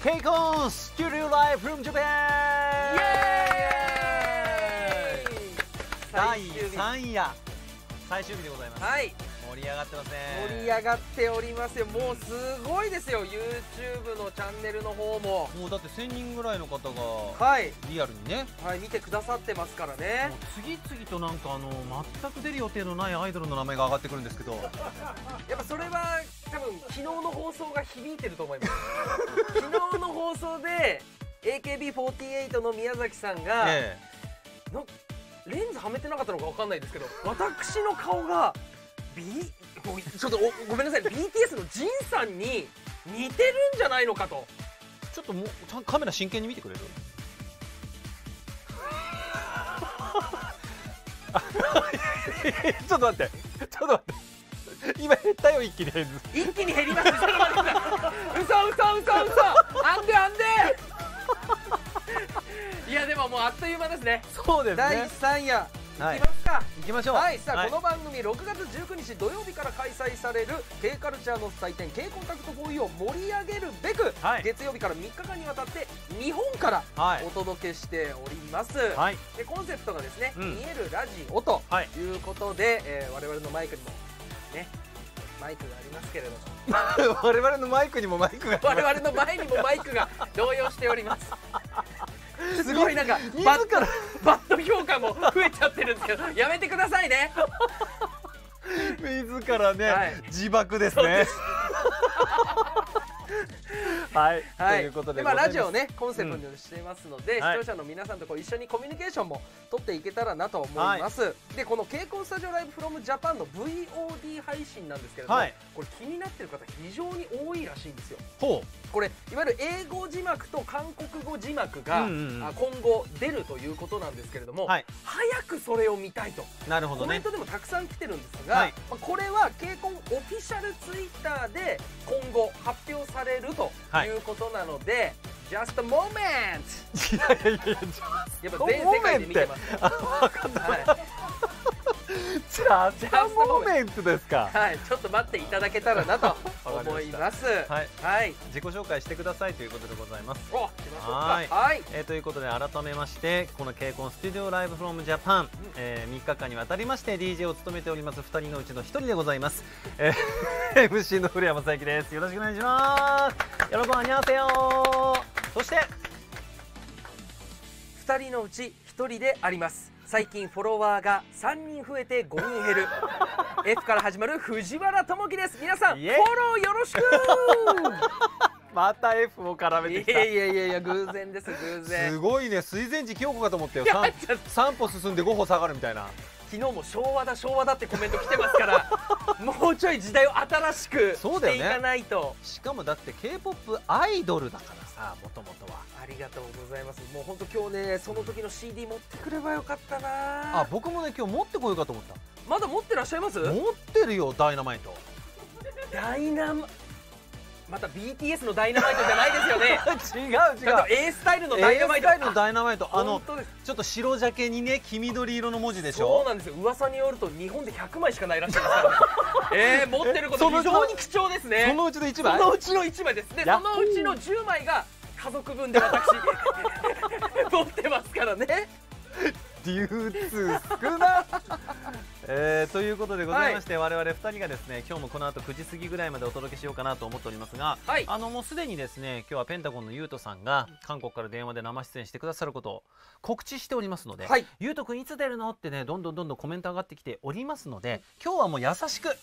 KCON Studio Live from Japan イエーイ。 第3夜最終日でございます。 はい、 盛り上がってますね。 盛り上がっておりますよ。もうすごいですよ、YouTube のチャンネルの方も。 もうだって1000人ぐらいの方がはいリアルにね、 はい、見てくださってますからね。 もう次々となんか全く出る予定のないアイドルの名前が上がってくるんですけどやっぱそれは多分昨日の放送が響いてると思います昨日の放送で AKB48 の宮崎さんが、レンズはめてなかったのか分かんないですけど、私の顔がちょっとごめんなさい、 BTS のジンさんに似てるんじゃないのかと。 ちょっともうカメラ真剣に見てくれるちょっと待って今減ったよ、一気にレンズ。 一気に減ります。ちょっと待ってください。嘘あんでいやでももうあっという間ですね。 そうですね。 第3夜はいいきますか。 行きましょう。 はい、さあ、 はいこの番組6月19日土曜日から開催される K カルチャーの祭典 K コンタクト4Uを盛り上げるべく、 はい月曜日から3日間にわたって日本からはいお届けしております、 はいでコンセプトがですね、 うん見えるラジオとはいいうことで、我々のマイクにもねマイクがありますけれども我々のマイクにもマイクが我々の前にもマイクが同用しておりますすごいなんか自バらット評価も増えちゃってるんですけどやめてくださいね。 自らね、 はい自爆ですね。はい、 はい、 ということでまあございますラジオをねコンセプトにしていますので、 はい視聴者の皆さんとこう一緒にコミュニケーションも取っていけたらなと思います、でこの KCON スタジオライブフロムジャパンの VOD 配信なんですけれども、 はいこれ気になってる方非常に多いらしいんですよ。 ほこれいわゆる英語字幕と韓国語字幕が、 うんうんうん今後出るということなんですけれども、 はい早くそれを見たいとう、なるほどね。 コメントでもたくさん来てるんですが、 はいまあこれは KCON オフィシャルツイッターで今後発表されるということなので、Just a moment いやいやいや、 やっぱ全世界で見てますから分かった。 はいじゃあ、ジャストモメントですか。 はい、ちょっと待っていただけたらなと思います。 はいはい、 自己紹介してくださいということでございます。 お、行きましょうか。 はいはい、 ということで改めましてこの KCON スタジオライブフロムジャパン、3日間にわたりまして DJ を務めております2人のうちの1人でございます、MC の古山佐伯です。よろしくお願いします。よろしくお願いします。そして 2人のうち1人であります。最近フォロワーが3人増えて5人減るF から始まる藤原智樹です。皆さんフォイエイローよろしくまた F を絡めてきた。 いや偶然です偶然。 すごいね、水前寺清子かと思ったよ。 いやちょっと 3歩進んで5歩下がるみたいな。 昨日も昭和だってコメント来てますからもうちょい時代を新しくそうだよねしていかないと。 しかもだって K-POP アイドルだからさ、もともとは。 ありがとうございます。もう本当今日ねその時の CD 持ってくればよかったな。 あ、僕もね今日持ってこようかと思った。 まだ持ってらっしゃいます？ 持ってるよ、ダイナマイト。 ダイナマまた BTS のダイナマイトじゃないですよね。 違うちゃんと A スタイルのダイナマイト。 A スタイルのダイナマイト、 本当です。 ちょっと白ジャケにね黄緑色の文字でしょ。 そうなんですよ。噂によると日本で100枚しかないらしいですからね。持ってること非常に貴重ですね。 そのうちの1枚。 そのうちの1枚ですね。 やっそのうちの10枚が家族分で私持ってますからね。 流通少なということでございまして、我々2人がですね今日もこの後9時過ぎぐらいまでお届けしようかなと思っておりますが、 はいもうすでにですね今日はペンタゴンのゆうとさんが韓国から電話で生出演してくださることを告知しておりますので、 はいゆうとくんいつ出るのってねどんどんコメント上がってきておりますので、今日はもう優しく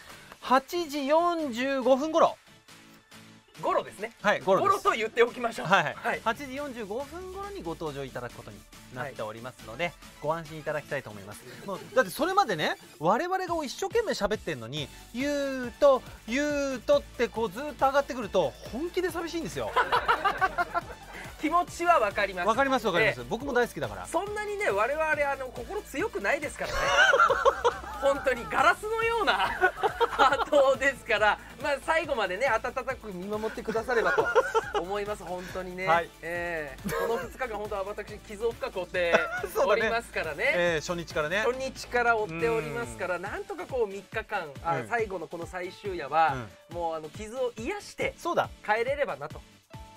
8時45分頃、 ゴロですね。 はいゴロです。 ゴロと言っておきましょう。 はい、 はい 8時45分頃にご登場いただくことになっておりますので、ご安心いただきたいと思います。もうだってそれまでね我々が一生懸命喋ってんのに「ゆうとゆうと」ってこうずっと上がってくると本気で寂しいんですよ。 気持ちはわかります。 わかりますわかります、僕も大好きだから。 そんなにね我々心強くないですからね。本当にガラスのようなハートですから、まあ最後までね温かく見守ってくださればと思います。本当にね。 はいこの2日間本当は私傷を深く負っておりますからね。 初日からね。 初日から追っておりますからなんとかこう3日間、最後のこの最終夜は、もう傷を癒してそうだ帰れればなと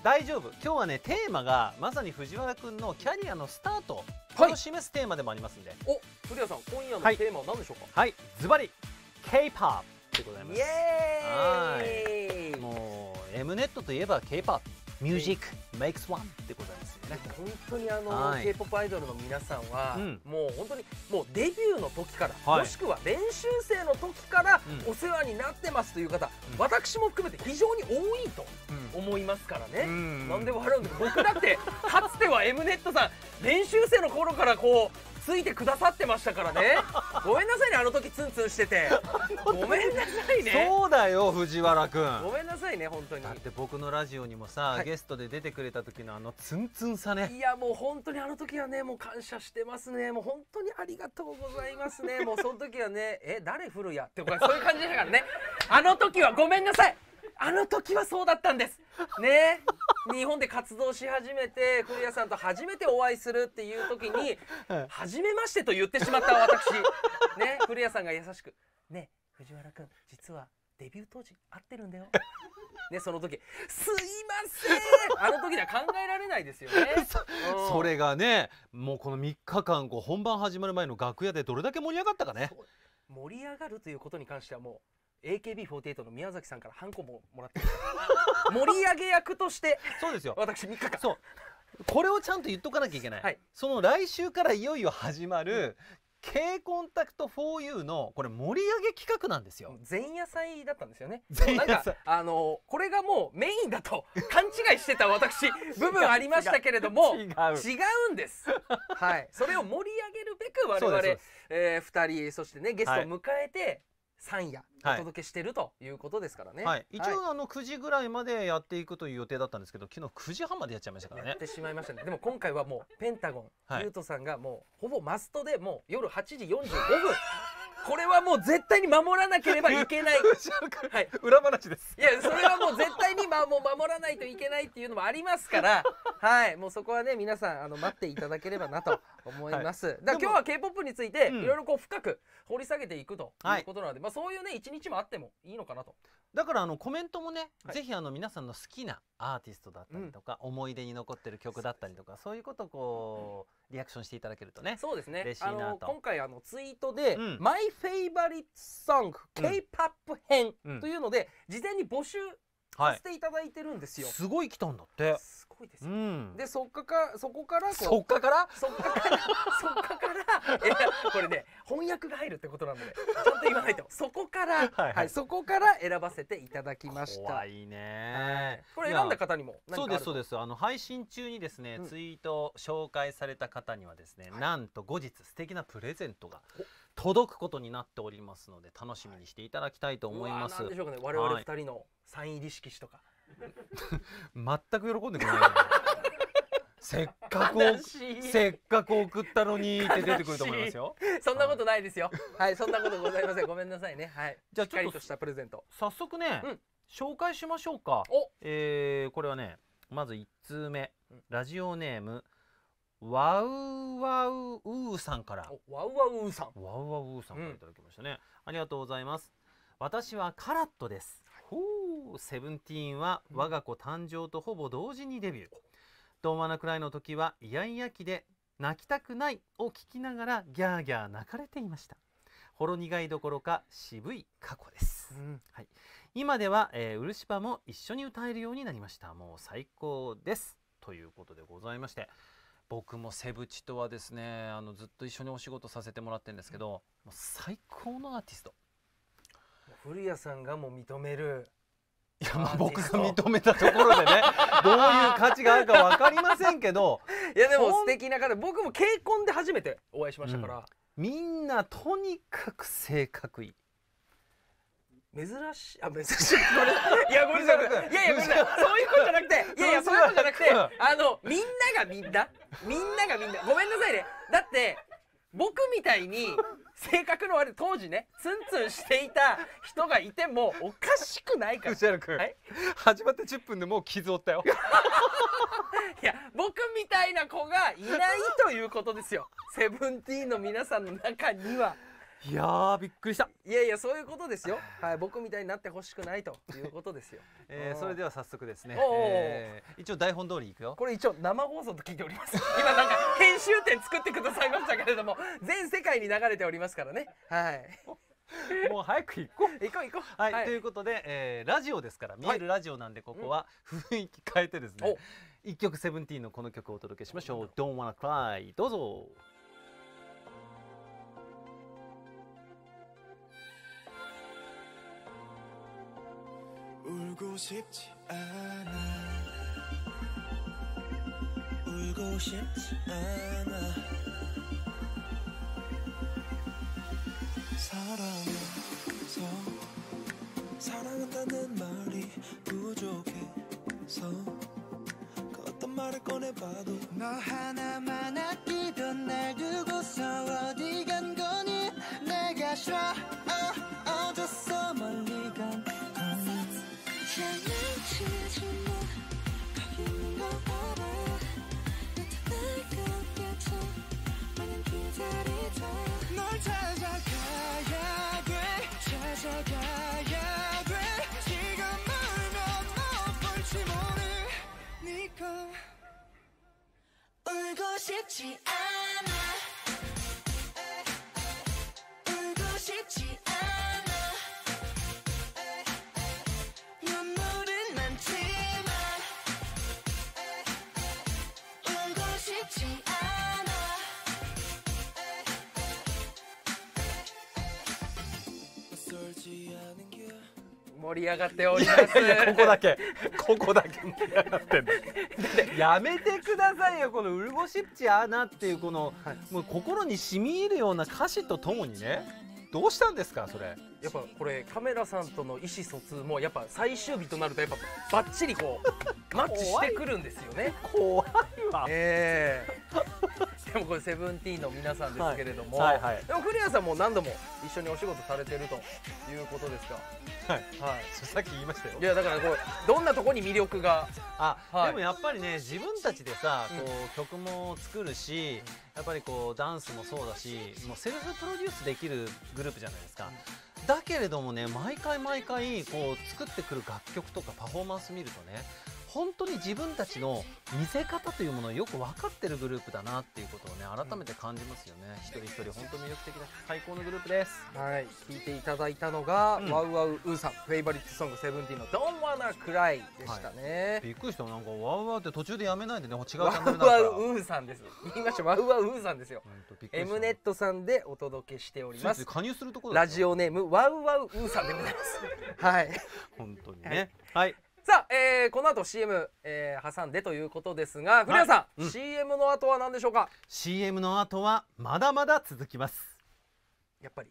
大丈夫。今日はねテーマがまさに藤原くんのキャリアのスタートを示すテーマでもありますんで、 お、古谷さん今夜のテーマは何でしょうか。 はい、ズバリ K-POP でございます。 イエーイ。 もう M ネットといえば K-POP Music Makes One でございますよね。 本当にK-POP アイドルの皆さんは、もう本当にもうデビューの時から、もしくは練習生の時からお世話になってますという方、私も含めて非常に多いと思いますからね。なんで笑うんですか。僕だってかつては M ネットさん練習生の頃からこうついてくださってましたからね。ごめんなさいね、あの時ツンツンしてて。ごめんなさいね。 そうだよ藤原くん。 ごめんなさいね本当に。 だって僕のラジオにもさ、ゲストで出てくれた時のあのツンツンさね。 いやもう本当にあの時はねもう感謝してますね。もう本当にありがとうございますね。もうその時はね誰古谷ってそういう感じだからね。あの時はごめんなさい。あの時はそうだったんですね。日本で活動し始めて古谷さんと初めてお会いするっていう時に「初めまして」と言ってしまった私ね。古谷さんが優しく「ね藤原君実はデビュー当時会ってるんだよ」ね、その時「すいません」あの時では考えられないですよね。 それがねもうこの3日間本番始まる前の楽屋でどれだけ盛り上がったかね。 盛り上がるということに関してはもうAKB48 の宮崎さんからハンコももらって盛り上げ役としてそうですよ私3日間そうこれをちゃんと言っとかなきゃいけない、その来週からいよいよ始まる、K コンタクト 4U のこれ盛り上げ企画なんですよ。 前夜祭だったんですよね。 前夜祭これがもうメインだと勘違いしてた私部分ありましたけれども違うんです。はい、それを盛り上げるべく我々2人そしてねゲストを迎えて3夜お届けしてるということですからね。 一応9時ぐらいまでやっていくという予定だったんですけど昨日9時半までやっちゃいましたからね。 やってしまいましたね。でも今回はもうペンタゴンゆうとさんがもうほぼマストでもう夜8時45分これはもう絶対に守らなければいけない裏話です。 いやそれはもう絶対にもう守らないといけないっていうのもありますからはいもうそこはね皆さん待っていただければなと思います。だから今日は K-POP についていろいろこう深く掘り下げていくということなので、まあそういうね一日もあってもいいのかなと。 だからコメントもね、ぜひ皆さんの好きなアーティストだったりとか、思い出に残ってる曲だったりとかそういうことをこうリアクションしていただけるとね。 そうですね。 嬉しいなと。 今回ツイートで「マイフェイバリットソング K-POP 編」というので事前に募集させていただいてるんですよ。 すごい来たんだって。 すごいですよ。でそこからこれね翻訳が入るってことなのでちゃんと言わないと。そこから選ばせていただきました。 怖いね。 これ選んだ方にもそうですそうです。配信中にですねツイート紹介された方にはですねなんと後日素敵なプレゼントが届くことになっておりますので楽しみにしていただきたいと思います。 なんでしょうかね我々2人のサイン入り色紙とか全く喜んでくれない。せっかく送ったのにって出てくると思いますよ。 そんなことないですよ。はいそんなことございません。ごめんなさいね。はいじゃあしっかりとしたプレゼント早速ね紹介しましょうか。これはねまず1通目ラジオネームワウワウウーさんから。 ワウワウーさんからいただきましたね。ありがとうございます。私はカラットです。セブンティーンは我が子誕生とほぼ同時にデビュー。どんわなくらいの時はイヤイヤ期で泣きたくないを聞きながらギャーギャー泣かれていました。ほろ苦いどころか渋い過去です。今では、漆葉も一緒に歌えるようになりました。もう最高ですということでございまして、僕もセブチとはですねずっと一緒にお仕事させてもらってるんですけど、もう最高のアーティスト。 古谷さんがもう認める。 いや僕が認めたところでねどういう価値があるか分かりませんけどいやでも素敵な方、僕も K コンで初めてお会いしましたから、 みんなとにかく性格いい。 珍しいこれいやごめんなさいごめんなさいそういうことじゃなくてそういうことじゃなくてみんながみんなごめんなさいね。だって僕みたいに性格の悪い当時ねツンツンしていた人がいてもおかしくないから。 藤原君、始まって10分でもう傷負ったよ。 いや僕みたいな子がいないということですよ。セブンティーンの皆さんの中には。 いやーびっくりした。 いやいやそういうことですよ。はい、僕みたいになってほしくないということですよ。 それでは早速ですね、 お一応台本通りいくよ。 これ一応生放送と聞いております。今なんか編集点作ってくださいましたけれども、全世界に流れておりますからね。はい。 もう早く行こう。 行こう行こう。 はい、ということで、ラジオですから、見えるラジオなんで、ここは雰囲気変えてですね、一曲セブンティーンのこの曲をお届けしましょう。Don't Wanna Cry、どうぞ。 울고 싶지 않아 울고 싶지 않아 사랑해서 사랑한다는 말이 부족해서 그 어떤 말을 꺼내봐도 너 하나만 아끼던 날 두고서 어디 간 거니 내가 싫어 어졌어 멀리 간 거니 장난치지 마 거기 있는 거 알아 나타날 것 같아 마냥 기다리자 널 찾아가야 돼 찾아가야 돼 지금 울면 못 볼지 모르니까 울고 싶지 않아 울고 싶지 않아 눈물은 많지만 울고 싶지 않아 낯설지 않은 게 盛り上がっております。 ここだけ盛り上がってんだ。やめてくださいよ、このウルゴシッチアーナっていうこの、もう心に染み入るような歌詞とともにね、どうしたんですかそれ。 やっぱこれカメラさんとの意思疎通もやっぱ最終日となるとやっぱバッチリこうマッチしてくるんですよね。 怖いわ。 でもこれセブンティーンの皆さんですけれども、 でも古谷さんも何度も一緒にお仕事されてるということですか。 はい、さっき言いましたよ。 いやだからこれどんなところに魅力が。 でもやっぱりね、自分たちでさ、こう曲も作るし、やっぱりこうダンスもそうだし、もうセルフプロデュースできるグループじゃないですか。だけれどもね、毎回こう作ってくる楽曲とかパフォーマンス見るとね、本当に自分たちの見せ方というものをよく分かってるグループだなっていうことをね、改めて感じますよね。一人一人本当に魅力的な最高のグループです。 はい、聴いていただいたのが、ワウワウウーさんフェイバリットソングセブンティーンの Don't Wanna Cry でしたね。 びっくりした。なんかワウワウって途中でやめないでね、違うチャンネルだから。 ワウワウウーさんです。言いました、ワウワウウーさんですよ。M ネットさんでお届けしております。 加入するところラジオネームワウワウウーさんでございます。はい。 本当にね。はい。 さあ、この後 CM、挟んでということですが、古谷さん、CM の後は何でしょうか。 CM の後はまだまだ続きます。 やっぱり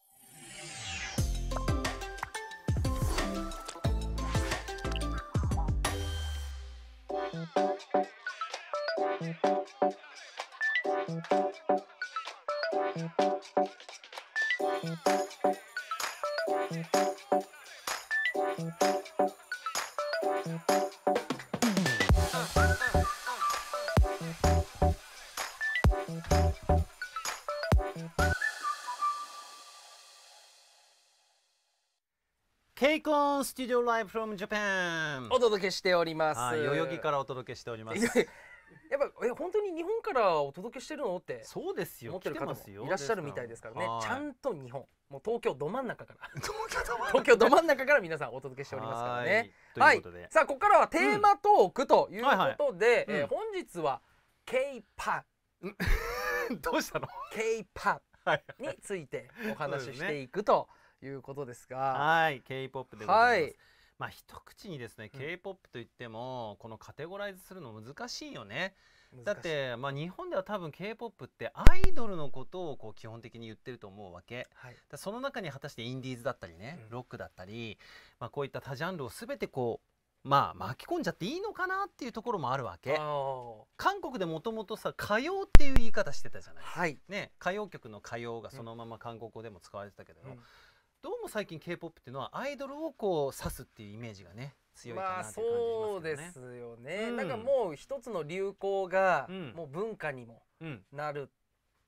ケイコンスタジオライブフロムジャパンお届けしております。 代々木からお届けしております。 やっぱ本当に日本からお届けしてるのってそうですよ、 思ってる方もいらっしゃるみたいですからね。 はい、 ちゃんと日本、もう東京ど真ん中から東京ど真ん中から皆さんお届けしておりますからね。はい、さあここからはテーマトークということで、本日は K-POP どうしたの K-POP についてお話ししていくということですが、 はい、K-POP でございます。まあ一口にですね、K-POP といってもこのカテゴライズするの難しいよね。だってまあ日本では多分 K-POP ってアイドルのことをこう基本的に言ってると思うわけ。その中に果たしてインディーズだったりね、ロックだったり、まあこういった多ジャンルを全てこうまあ巻き込んじゃっていいのかなっていうところもあるわけ。韓国でもともとさ歌謡っていう言い方してたじゃない、ね、歌謡曲の歌謡がそのまま韓国語でも使われてたけど、どうも最近 K-POP っていうのはアイドルをこう指すっていうイメージがね強いかなって感じますけどね。 そうですよね。なんかもう一つの流行がもう文化にもな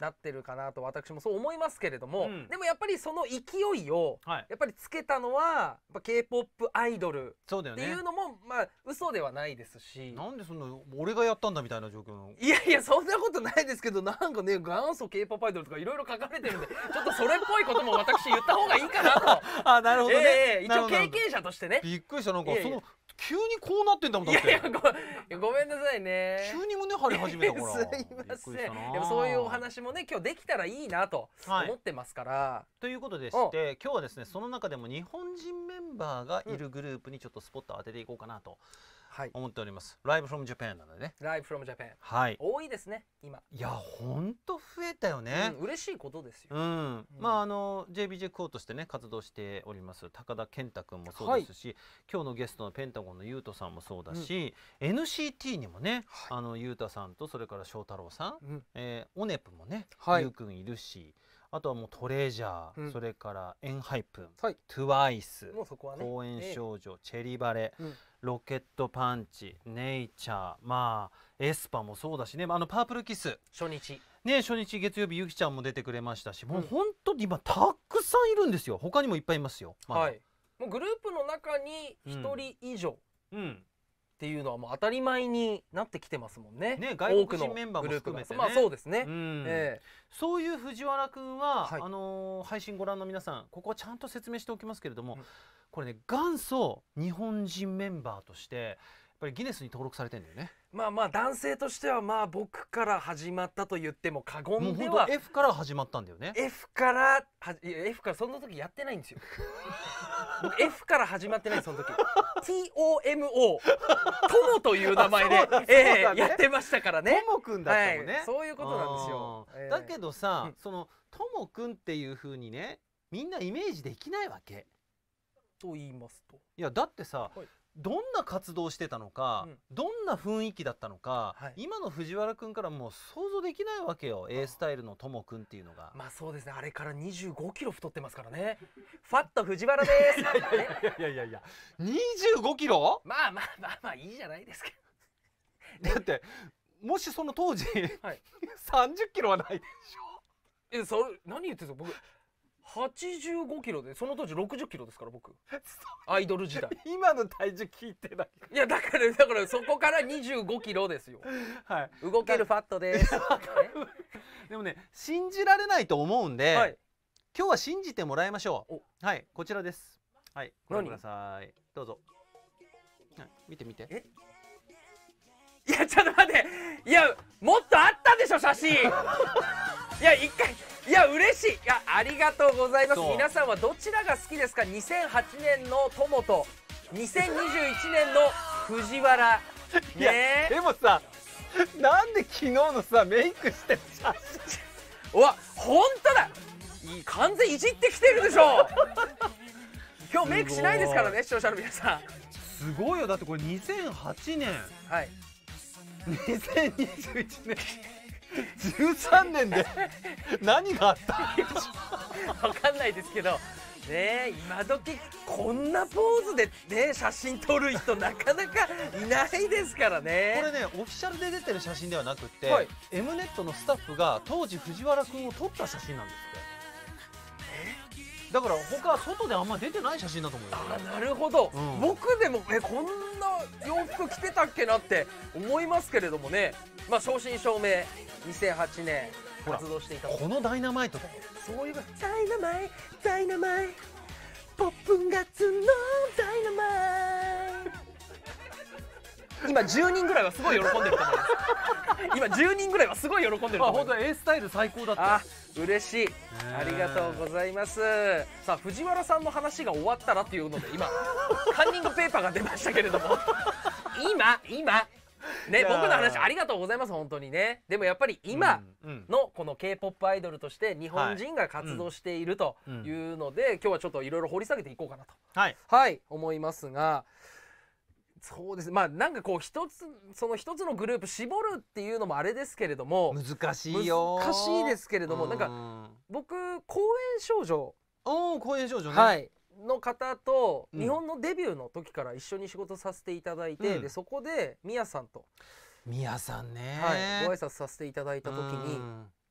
なってるかなと私もそう思いますけれども、 うん、 でもやっぱりその勢いをやっぱりつけたのはやっぱ K-POP アイドルっていうのもまあ嘘ではないですし、 なんでそんな俺がやったんだみたいな状況の。 いやいやそんなことないですけど、なんかね元祖 K-POP アイドルとかいろいろ書かれてるんでちょっとそれっぽいことも私言った方がいいかなとあ、なるほどね、 一応経験者としてね。 びっくりした。なんかいやいやその急にこうなってんだもん。だっていやいや ごめんなさいね。 急に胸張り始めたからすいません。やっぱそういうお話もね今日できたらいいなと思ってますから、はい、 ということでして今日はですねその中でも日本人メンバーがいるグループにちょっとスポットを当てていこうかなと思っております。ライブフロムジャパンなのでね。 ライブフロムジャパン、 はい、 多いですね今。 いやほんと増えたよね、 嬉しいことですよ。 まあJBJ クオとしてね活動しております高田健太君もそうですし、今日のゲストのペンタゴンのゆうとさんもそうだし、NCT にもねゆうたさんとそれから翔太郎さん、オネプもねゆうくんいるし、あとはもうトレジャー、それからエンハイプン、TWICE、公園少女、チェリバレ、ロケットパンチ、ネイチャー、まあエスパもそうだしね、パープルキス初日月曜日ゆきちゃんも出てくれましたし、もう本当に今たくさんいるんですよ。他にもいっぱいいますよ。 はい、もうグループの中に1人以上、っていうのはもう当たり前になってきてますもんね。 外国人メンバーも含めてね。 まあそうですね。 そういう藤原くんは、配信ご覧の皆さん、ここはちゃんと説明しておきますけれども、これね元祖日本人メンバーとしてやっぱりギネスに登録されてるんだよね。 まあ男性としてはまあ僕から始まったと言っても過言では。 もう本当 F から始まったんだよね。 F からその時やってないんですよ。僕 F から始まってないその時。TOMO トモという名前でやってましたからね。 トモくんだったもんね。 そういうことなんですよ。 だけどさ、そのトモくんっていう風にねみんなイメージできないわけ。 と言いますと。 いやだってさ。どんな活動してたのか、どんな雰囲気だったのか、今の藤原くんからもう想像できないわけよ。 A スタイルのともくんっていうのが。まあそうですね、あれから25キロ太ってますからね。ファット藤原です。 いや25キロ。 まあいいじゃないですか。 だってもしその当時、30キロはないでしょ。 それ何言ってんの僕。85キロでその当時60キロですから僕アイドル時代。 今の体重聞いてない。 いやだからそこから25キロですよ。動けるファットです。 でもね信じられないと思うんで、今日は信じてもらいましょう。はい、こちらです。はい、ご覧ください。どうぞ。見て。 いやちょっと待って、いやもっとあったでしょ写真。いや一回、いや嬉しい、いやありがとうございます。皆さんはどちらが好きですか。2008年の友と2021年の藤原ね。 でもさ、なんで昨日のさメイクしてる写真。うわ本当だ、完全いじってきてるでしょ。今日メイクしないですからね視聴者の皆さん。 すごいよ。だってこれ2008年、2021年13年で何があった分かんないですけどね。今時こんなポーズでね写真撮る人なかなかいないですからね。 これねオフィシャルで出てる写真ではなくて、M ネットのスタッフが当時藤原くんを撮った写真なんですって。だから他外であんま出てない写真だと思うよ。 なるほど、僕でもこんな洋服着てたっけなって思いますけれどもね。まあ正真正銘2008年活動していたこのダイナマイトだよ。 そういうダイナマイポップガツのダイナマイ。今10人ぐらいはすごい喜んでると思います。今10人ぐらいはすごい喜んでると思います。 本当 A スタイル最高だった。 嬉しい、ありがとうございます。さあ藤原さんの話が終わったらっていうので今カンニングペーパーが出ましたけれども今ね、僕の話ありがとうございます本当にね。でもやっぱり今のこの K-POP アイドルとして日本人が活動しているというので、今日はちょっといろいろ掘り下げていこうかなと思いますが、そうですね、まあなんかこうその一つのグループ絞るっていうのもあれですけれども難しいよ。 難しいですけれども、なんか僕公園少女ね、 の方と日本のデビューの時から一緒に仕事させていただいて、でそこでミヤさんとミヤさんね、 ご挨拶させていただいた時に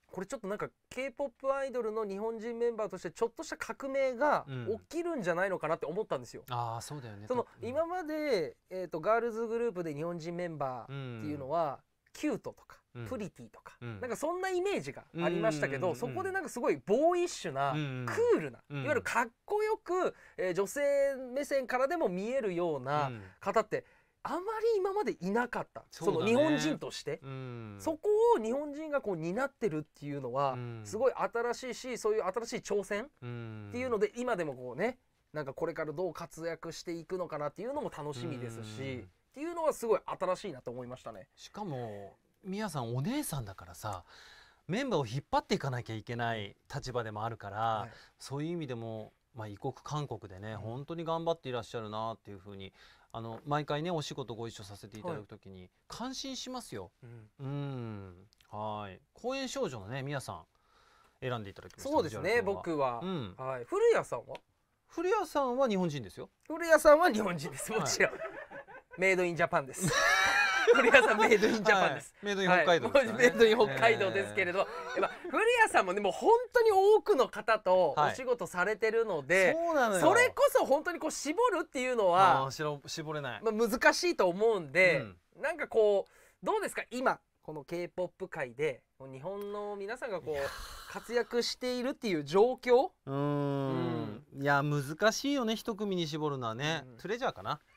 これちょっとなんか K-POP アイドルの日本人メンバーとしてちょっとした革命が起きるんじゃないのかなって思ったんですよ。 ああそうだよね。 今まで、ガールズグループで日本人メンバーっていうのは、キュートとか、プリティとか、なんかそんなイメージがありましたけど、そこでなんかすごいボーイッシュな、クールな、いわゆるかっこよく、女性目線からでも見えるような方ってあまり今までいなかった。その日本人として、そこを日本人がこう担ってるっていうのはすごい新しいし、そういう新しい挑戦っていうので今でもこうね、なんかこれからどう活躍していくのかなっていうのも楽しみですし、っていうのはすごい新しいなと思いましたね。 しかもみやさんお姉さんだからさ、メンバーを引っ張っていかなきゃいけない立場でもあるから、そういう意味でも、異国韓国でね、本当に頑張っていらっしゃるなっていうふうに毎回ねお仕事ご一緒させていただくときに感心しますよ。はい。公園少女のねみやさん選んでいただきました。 そうですね。僕は、はい。古谷さんは？ 古谷さんは日本人ですよ。 古谷さんは日本人です。もちろん。メイドインジャパンです。古谷さんメイドインジャパンです。 メイドイン北海道ですメイドイン北海道ですけれど、古谷さんもねもう本当に多くの方とお仕事されてるので、それこそ本当にこう絞るっていうのは絞れない。 難しいと思うんで、なんかこうどうですか今この K-POP 界で日本の皆さんがこう活躍しているっていう状況。 いや難しいよね、一組に絞るのはね。トレジャーかな。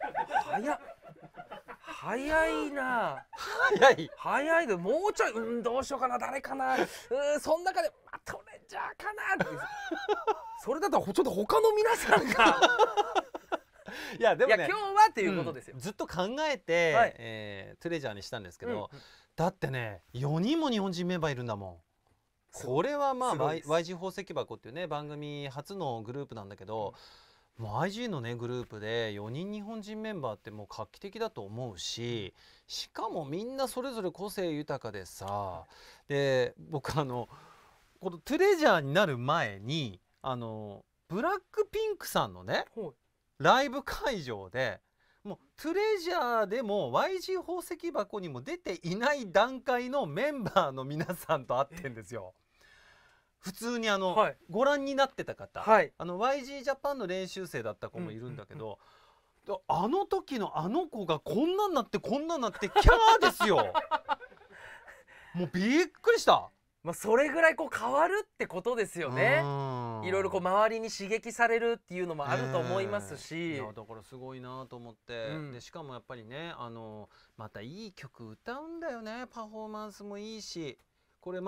早いな。早いでもうちょいどうしようかな、誰かな、その中でトレジャーかなってそれだとちょっと他の皆さんがいやでもね、 今日はっていうことですよ。 ずっと考えてトレジャーにしたんですけど、だってね4人も日本人メンバーいるんだもん。これはYG 宝石箱っていうね番組初のグループなんだけど、もう IG のねグループで4人日本人メンバーってもう画期的だと思うし、しかもみんなそれぞれ個性豊かでさ、で僕このトレジャーになる前にブラックピンクさんのねライブ会場でもうトレジャーでも YG 宝石箱にも出ていない段階のメンバーの皆さんと会ってんですよ。普通にご覧になってた方、YG ジャパンの練習生だった子もいるんだけど、あの時のあの子がこんなんなってこんなんなってキャーですよ。もうびっくりした。 それぐらいこう変わるってことですよね。いろいろこう周りに刺激されるっていうのもあると思いますし、 いやだからすごいなと思って、でしかもやっぱりねまたいい曲歌うんだよね。パフォーマンスもいいし、これ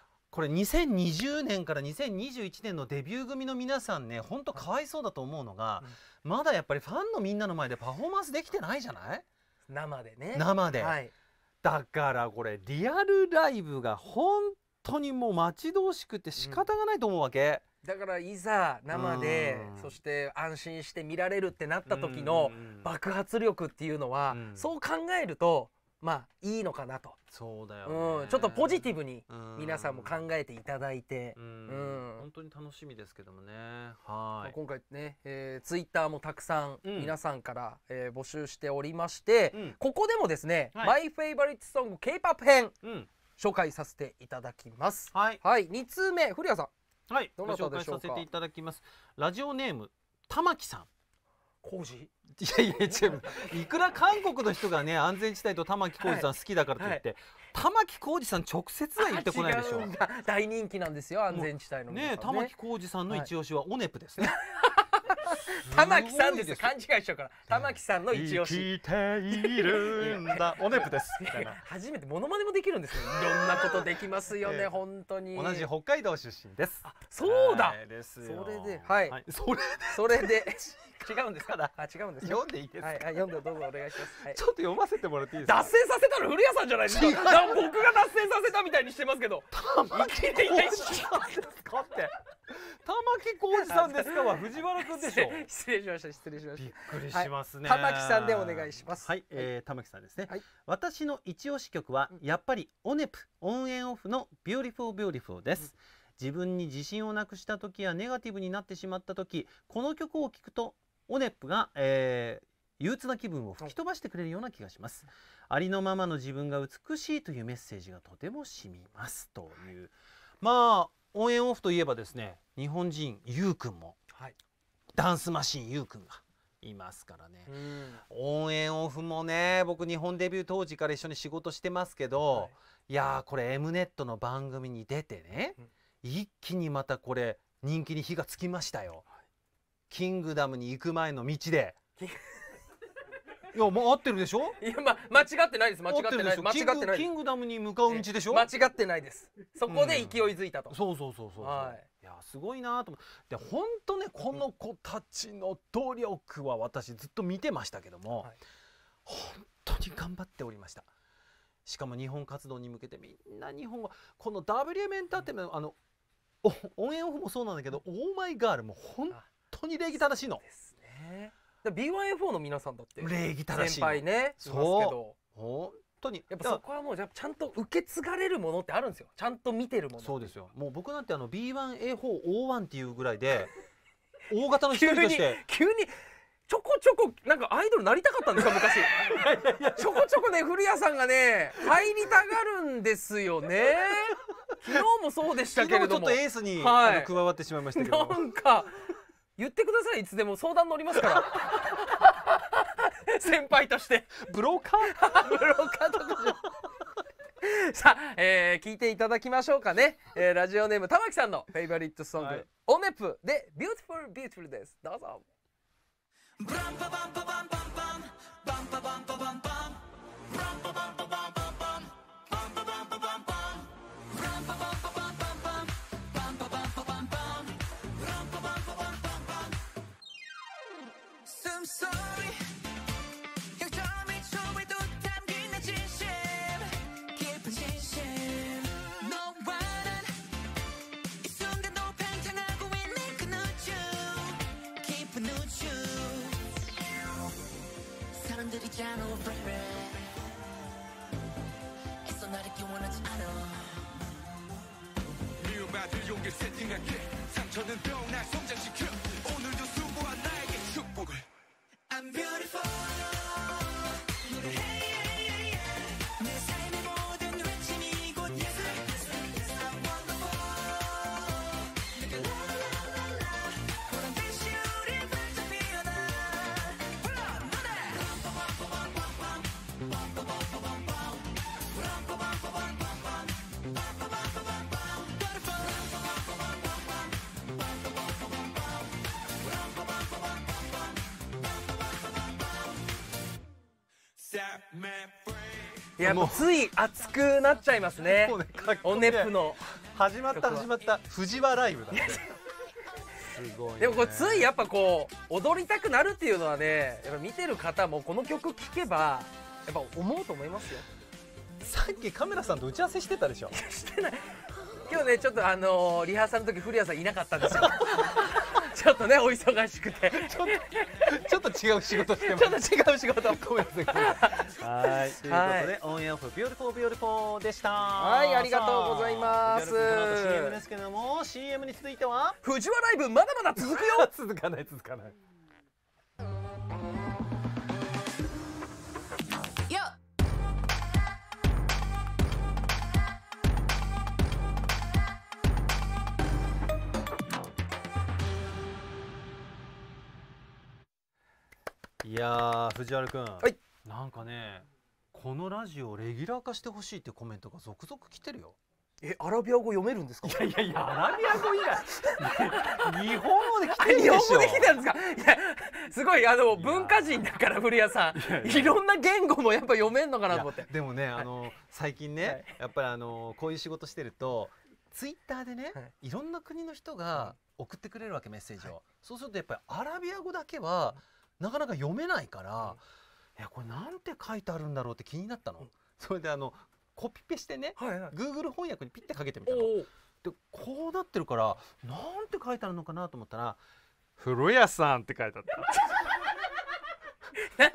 2020年から2021年のデビュー組の皆さんね、ほんとかわいそうだと思うのが、まだやっぱりファンのみんなの前でパフォーマンスできてないじゃない？ 生でね。 生で、だからこれリアルライブが本当にもう待ち遠しくて仕方がないと思うわけ。 だからいざ生で、そして安心して見られるってなった時の爆発力っていうのは、そう考えるといいのかなと。 そうだよね。 ちょっとポジティブに皆さんも考えていただいて、 本当に楽しみですけどもね。 今回ね、ツイッターもたくさん皆さんから、募集しておりまして、ここでもですね、マイフェイバリットソング K-POP 編、紹介させていただきます。2通目、古谷さん。どなたでしょうか。 ご紹介させていただきます。ラジオネーム玉木さん。 浩二？ いや違う。いくら韓国の人がね安全地帯と玉置浩二さん好きだからといって、玉置浩二さん直接は言ってこないでしょ。 大人気なんですよ、安全地帯の皆さんね。 玉置浩二さんの一押しはオネプですね。 玉木さんですよ、勘違いしちゃうから。玉木さんの一押し。 生きているんだオネプですみたいな。 初めてモノマネもできるんですよ。いろんなことできますよね、本当に。 同じ北海道出身です。 そうだ。 それで、 それで違うんですか。違うんです。 読んでいいですか。 読んでどうぞお願いします。 ちょっと読ませてもらっていいですか。 脱線させたの古谷さんじゃないですか。僕が脱線させたみたいにしてますけど。 玉置浩二さんですかって。玉置浩二さんですかは藤原くんでしょ。 失礼しました。 びっくりしますね。 玉木さんでお願いします。 玉木さんですね。私の一押し曲はやっぱりオネプオンエンオフのビューティフルビューティフルです。自分に自信をなくした時やネガティブになってしまった時、この曲を聴くとオネプが、 憂鬱な気分を吹き飛ばしてくれるような気がします。ありのままの自分が美しいというメッセージがとても染みますという。まあオンエンオフといえばですね、日本人ゆうくんも、はい、ダンスマシンゆうくんがいますからね。オンエンオフもね、僕日本デビュー当時から一緒に仕事してますけど、はい、いやーこれ M ネットの番組に出てね、一気にまたこれ人気に火がつきましたよ。キングダムに行く前の道で。いや、もう合ってるでしょ。 いや、間違ってないです。間違ってない。間違ってない。 キングダムに向かう道でしょ。 間違ってないです。そこで勢いづいたと。 そうそうそうそう。はい。いや、すごいなと思って。で、本当ね、この子たちの努力は私ずっと見てましたけども、本当に頑張っておりました。しかも日本活動に向けてみんな日本はこの WM エンターテイメント、オンエンオフもそうなんだけど、オーマイガールも本当に礼儀正しいの。ですね。 B1A4 の皆さんだって礼儀正しい先輩ね、 そう本当にやっぱそこはもうちゃんと受け継がれるものってあるんですよ。ちゃんと見てるもの。 そうですよ。もう僕なんてB1A4O1 っていうぐらいで大型の一人として急にちょこちょこなんかアイドルなりたかったんですか昔。ちょこちょこね、古谷さんがね入りたがるんですよね。昨日もそうでしたけれども、 ちょっとエースに加わってしまいましたけど、 なんか言ってください、いつでも相談乗りますから先輩として。 ブローカーブローカーとかじゃさあ、聞いていただきましょうかね。ラジオネーム玉木さんのフェイバリットソング、はい、オネプでビューティフルビューティフルです。どうぞ。 사람들이잖아 baby 애써 날 이렇게 원하지 않아 미움받을 용기 세팅할게 상처는 뿅날 성장시켜 오늘도 수고한 나에게 축복을 I'm beautiful 내 삶의 모든 외침이 이곳 예술 I'm wonderful 내가 라라라라라 보란 듯이 우리 반짝 피어나 いや、もうつい熱くなっちゃいますね。オネプの始まった藤原ライブだって。すごいね。 でもこれついやっぱこう踊りたくなるっていうのはね、やっぱ見てる方もこの曲聴けばやっぱ思うと思いますよ。 さっきカメラさんと打ち合わせしてたでしょ。 してない。今日ねちょっとリハーサルの時古谷さんいなかったんですよ。ちょっとねお忙しくてちょっと違う仕事してます。 ちょっと違う仕事。 ごめんなさい。はい。ということでオンエアオフビューティフルビューティフルでした。 はい、ありがとうございます。 この後 CM ですけども、 CM に続いては藤原ライブまだまだ続くよ。 続かない。いやー藤原くん、はい、なんかねこのラジオレギュラー化してほしいってコメントが続々来てるよ。 アラビア語読めるんですか？ いやアラビア語以外日本語で来てるでしょ。 日本語で来てるんですか？いやすごい文化人だから古谷さんいろんな言語もやっぱ読めんのかなと思って。 でもね最近ね、はい、やっぱりこういう仕事してるとツイッターでね、はい、いろんな国の人が送ってくれるわけメッセージを、はい、そうするとやっぱりアラビア語だけはなかなか読めないから、いやこれなんて書いてあるんだろうって気になったの。それでコピペしてね、はいはい、Google 翻訳にピッてかけてみたの。でこうなってるからなんて書いてあるのかなと思ったら古谷さんって書いてあった。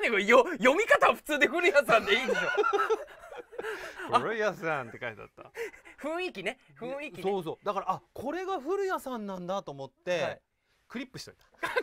なんでこれ読み方は普通で古谷さんでいいでしょ。 古谷さんって書いてあった。 雰囲気ね。 そうだからこれが古谷さんなんだと思って、はい、 クリップしといた。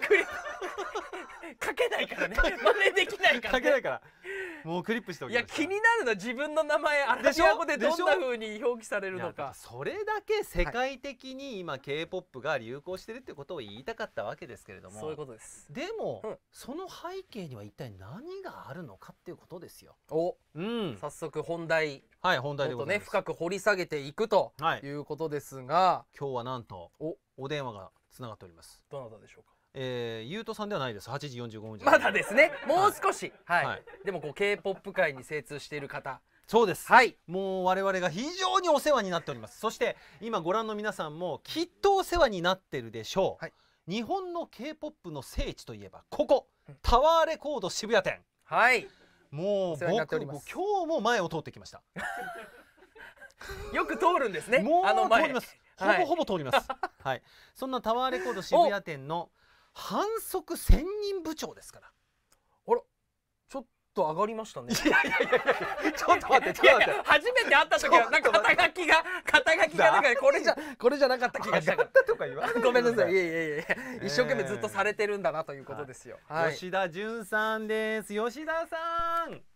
書けないからね、真似できないからね。 書けないからもうクリップしておきいやました。 気になるのは自分の名前アラビア語でどんな風に表記されるのか。 それだけ世界的に今 K-POP が流行してるってことを言いたかったわけですけれども、 そういうことです。 でも、 うん、 その背景には一体何があるのかっていうことですよ。 お、 うん、 早速本題、 はい、本題でございます。 深く掘り下げていくということですが、 今日はなんとお電話がつながっております。 どなたでしょうか。 ゆうとさんではないです。8時45分じゃまだですね、もう少し、はい、 はい、 でもこう K-POP 界に精通している方。 そうです、 はい、 もう我々が非常にお世話になっております。そして今ご覧の皆さんもきっとお世話になってるでしょう、はい、日本の K-POP の聖地といえばここ、タワーレコード渋谷店。はい、もう僕今日も前を通ってきましたよく通るんですね。 もう通ります、 はい、 ほぼ通ります、はい、そんなタワーレコード渋谷店の販促専任部長ですから。 あら、ちょっと上がりましたね。 いやちょっと待って、 初めて会った時はなんか肩書きがなんかこれじゃなかった気がしたから。 とか言わない。 ごめんなさい。いえ一生懸命ずっとされてるんだなということですよ。 はい、吉田純さんです。吉田さん。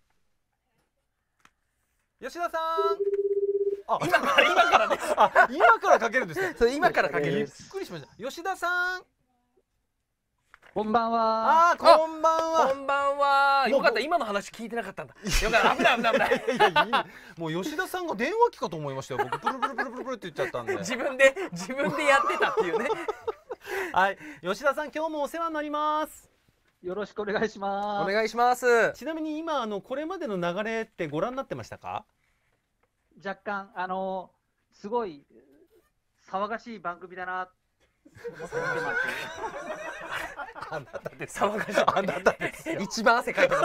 吉田さん。 今からです。 今からかけるんですね。 それ今からかける。 びっくりしました。吉田さん。 こんばんは。 こんばんは。よかった、今の話聞いてなかったんだ。よかった、危ない。 もう吉田さんが電話機かと思いましたよ。僕プルプルって言っちゃったんで。 自分でやってたっていうね。 はい、吉田さん今日もお世話になります。 よろしくお願いします。 お願いします。 ちなみに今これまでの流れってご覧になってましたか？ 若干すごい騒がしい番組だな。 あなたです。 騒がしい。あなたです。一番汗かいてます。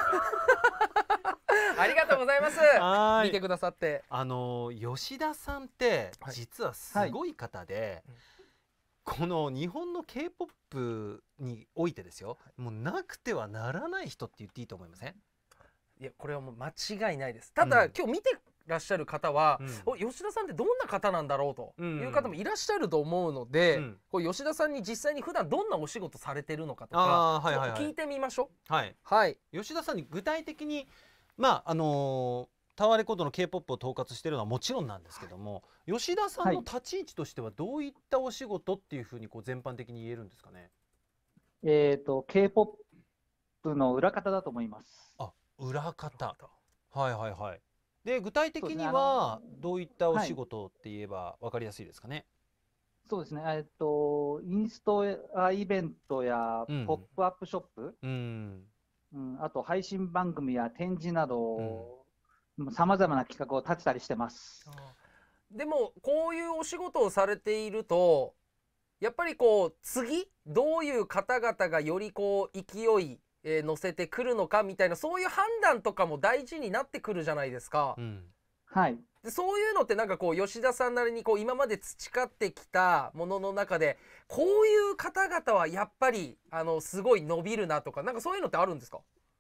ありがとうございます。見てくださって。 吉田さんって実はすごい方で、この日本の K-POP においてですよ、もうなくてはならない人って言っていいと思いません？ いや、これはもう間違いないです。ただ、今日見てらっしゃる方は、吉田さんってどんな方なんだろうという方もいらっしゃると思うので、こう吉田さんに実際に普段どんなお仕事されてるのかとか聞いてみましょう。はい、 吉田さんに具体的にタワーレコードの K-POP を統括しているのはもちろんなんですけども、吉田さんの立ち位置としてはどういったお仕事っていうふうに全般的に言えるんですかね？ K-POP の裏方だと思います。 裏方。はい。で具体的にはどういったお仕事って言えば分かりやすいですかね？ そうですね。インストイベントやポップアップショップ、あと配信番組や展示など、さまざまな企画を立てたりしてます。 でもこういうお仕事をされていると、やっぱり次どういう方々がより勢い乗せてくるのかみたいな、そういう判断とかも大事になってくるじゃないですか。 はい。 でそういうのってなんか吉田さんなりに今まで培ってきたものの中で、こういう方々はやっぱりすごい伸びるなとか、なんかそういうのってあるんですか？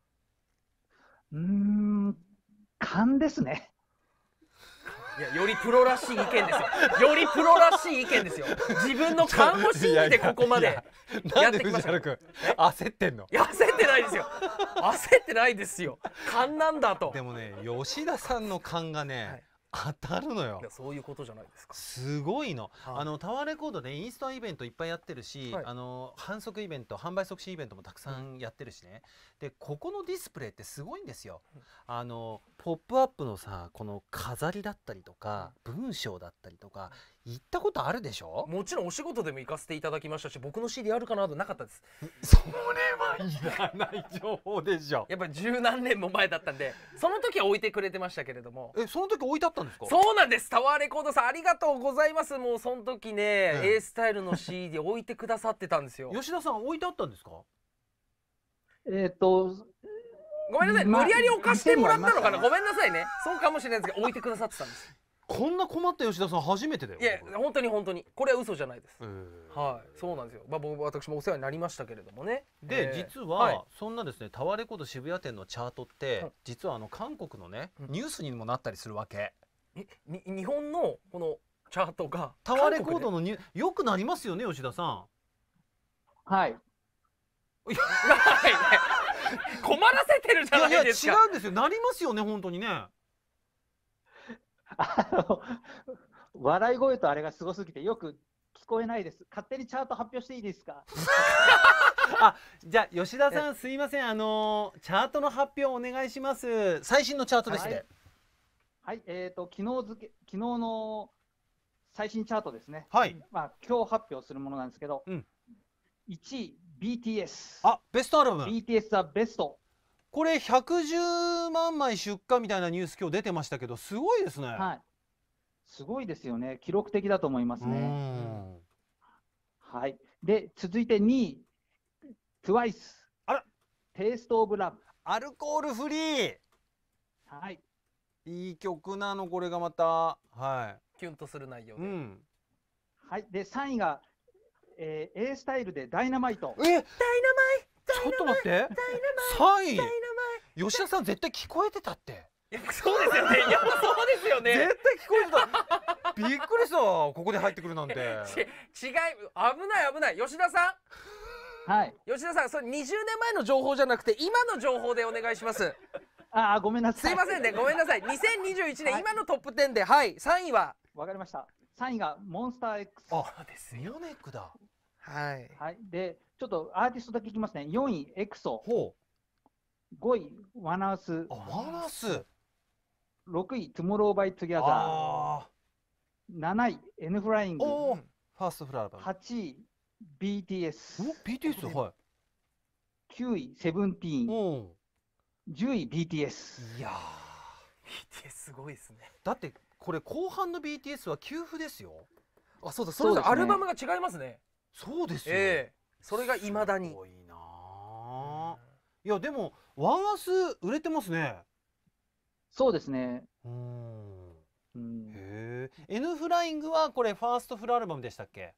勘ですね。 いや、よりプロらしい意見ですよ。よりプロらしい意見ですよ。自分の勘を信じてここまでやってきました。 焦ってんの？ いや、焦ってないですよ。焦ってないですよ。勘なんだと。 でもね、吉田さんの勘がね、当たるのよ。 そういうことじゃないですか。 すごいの。タワーレコードでインストアイベントいっぱいやってるし、販促イベント、販売促進イベントもたくさんやってるしね。でここのディスプレイってすごいんですよ。ポップアップのさ、この飾りだったりとか文章だったりとか、行ったことあるでしょ？ もちろんお仕事でも行かせていただきましたし、僕の CD あるかなとなかったです。 それはいらない情報でしょ。 やっぱり十何年も前だったんで、その時は置いてくれてましたけれども。 その時置いてあったんですか？ そうなんです。タワーレコードさんありがとうございます。もうその時ね、A スタイルの CD 置いてくださってたんですよ。 吉田さん置いてあったんですか？ ごめんなさい、無理やり置かしてもらったのかな。ごめんなさいね。そうかもしれないですけど、置いてくださってたんです。 こんな困った吉田さん初めてだよ。 いや、本当にこれは嘘じゃないです。はい、そうなんですよ。私もお世話になりましたけれどもね。 で実はそんなですね、タワーレコード渋谷店のチャートって実は韓国のねニュースにもなったりするわけ。 日本のこのチャートがタワーレコードのよくなりますよね、吉田さん。 はい。 困らせてるじゃないですか。 いや違うんですよ。なりますよね、本当にね。 笑い声とあれがすごすぎてよく聞こえないです。勝手にチャート発表していいですか？ あ、じゃあ吉田さんすいません、チャートの発表お願いします。最新のチャートですね。 はい、昨日の最新チャートですね。 はい。 まあ今日発表するものなんですけど、1位 BTS。 あ、ベストアルバム。 BTS はベスト。 これ110万枚出荷みたいなニュース今日出てましたけど、すごいですね。 はい。すごいですよね。記録的だと思いますね。はい。で、続いて2位、TWICE。 あら、 テイストオブラブ。 アルコールフリー。 はい。 いい曲なの、これがまた。はい。 キュンとする内容で。 はい。で、3位が、A スタイルでダイナマイト。 ダイナマイちょっと待って。3位。吉田さん絶対聞こえてたって。 そうですよね。やっぱそうですよね。 絶対聞こえてた。びっくりした。ここで入ってくるなんて。 違い、危ない。吉田さん。はい。 吉田さん、それ20年前の情報じゃなくて今の情報でお願いします。 ごめんなさい。 すいませんね。ごめんなさい。2021年、今のトップ10で、はい、3位は。 わかりました。3位がモンスター X。 ですよ。 モネックだ。 はい。 はい。で、ちょっとアーティストだけいきますね。4位、エクソ。5位、ワナース。 ワナース。 6位、トゥモローバイトゥギャザー。7位、N フライング。 ファーストフラワー。 8位、BTS。 BTS、はい。 9位、セブンティーン。10位、BTS。 いやー、BTS すごいですね。 だって、これ後半の BTS は給付ですよ。 あ、そうだ、それぞれアルバムが違いますね。 そうですよ。 それがいまだに。 すごいな。いや、でも、ワンアース売れてますね。 そうですね。 へえ。N フライングはこれファーストフルアルバムでしたっけ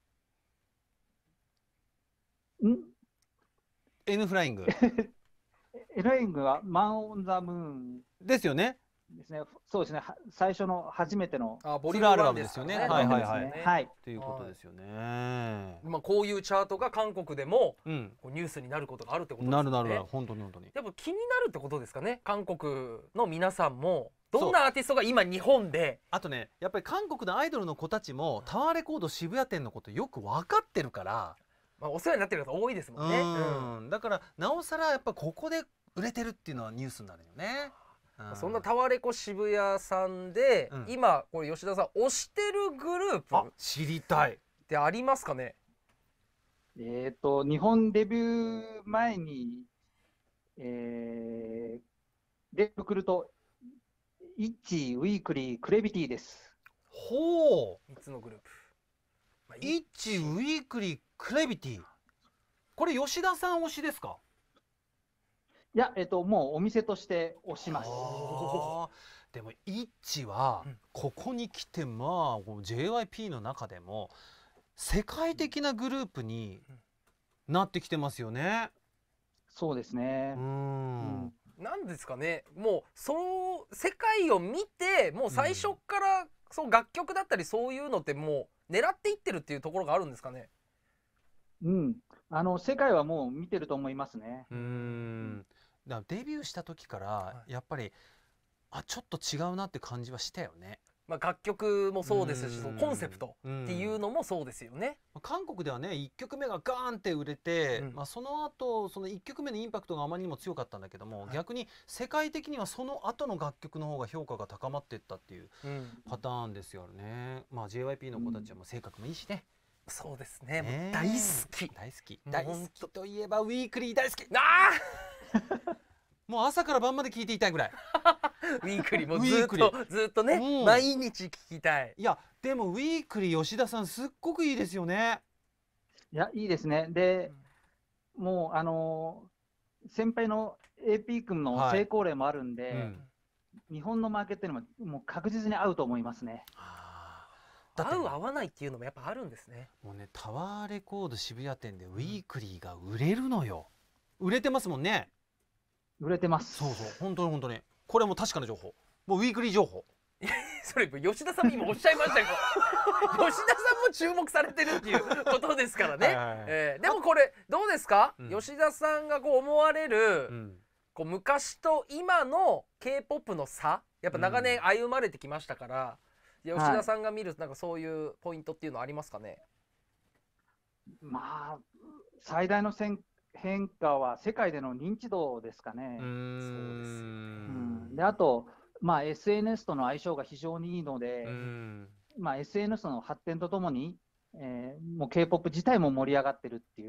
？N フライング。 N フライングはマン・オン・ザ・ムーンですよね。 ですね。そうですね。最初の初めてのフルアルバムですよね。はいはいはい。はい。ということですよね。 まあこういうチャートが韓国でもニュースになることがあるってことですね。 なる本当に本当に。 やっぱ気になるってことですかね。韓国の皆さんもどんなアーティストが今日本で。 あとね、やっぱり韓国のアイドルの子たちもタワーレコード渋谷店のことよく分かってるから。 まあお世話になってる方多いですもんね。 だからなおさらやっぱここで売れてるっていうのはニュースになるよね。 そんなタワレコ渋谷さんで、今これ吉田さん推してるグループ知りたいってありますかね？ 日本デビュー前に出てくるとイッチ、ウィークリー、クレビティです。 ほう。 3つのグループ。 イッチ、ウィークリー、クレビティ。これ吉田さん推しですか？ いや、もうお店として推します。 でもイッチはここに来てまあ JYP の中でも世界的なグループになってきてますよね。 そうですね。 なんですかね。もうその世界を見てもう最初からその楽曲だったりそういうのってもう狙っていってるっていうところがあるんですかね。 世界はもう見てると思いますね。 だからデビューした時からやっぱりちょっと違うなって感じはしたよね。 まあ楽曲もそうですし、コンセプトっていうのもそうですよね。 韓国ではね1曲目がガーンって売れて、その後その1曲目のインパクトがあまりにも強かったんだけども、逆に世界的にはその後の楽曲の方が評価が高まっていったっていうパターンですよね。JYP の子たちは性格もいいしね。 そうですね。もう大好き大好きといえばウィークリー大好き。もう朝から晩まで聞いていたいぐらい。 ウィークリーもずっとね、毎日聞きたい。 いやでもウィークリー吉田さんすっごくいいですよね。 いやいいですね。で、もう先輩の AP 君の成功例もあるんで、日本のマーケットにももう確実に合うと思いますね。 合う合わないっていうのもやっぱあるんですね。 もうね、タワーレコード渋谷店でウィークリーが売れるのよ。売れてますもんね。 売れてます。 そう本当にこれも確かな情報。もうウィークリー情報。 それ吉田さんも今おっしゃいましたけど吉田さんも注目されてるっていうことですからね。でもこれどうですか、吉田さんがこう思われる、こう昔と今の K-POP の差、やっぱ長年歩まれてきましたから、吉田さんが見るなんかそういうポイントっていうのはありますかね。 まあ最大の変化は世界での認知度ですかね。 そうです。 であと、まあ、SNS との相性が非常にいいので、まあ、SNS の発展とともに、もう K-POP 自体も盛り上がってるっていう。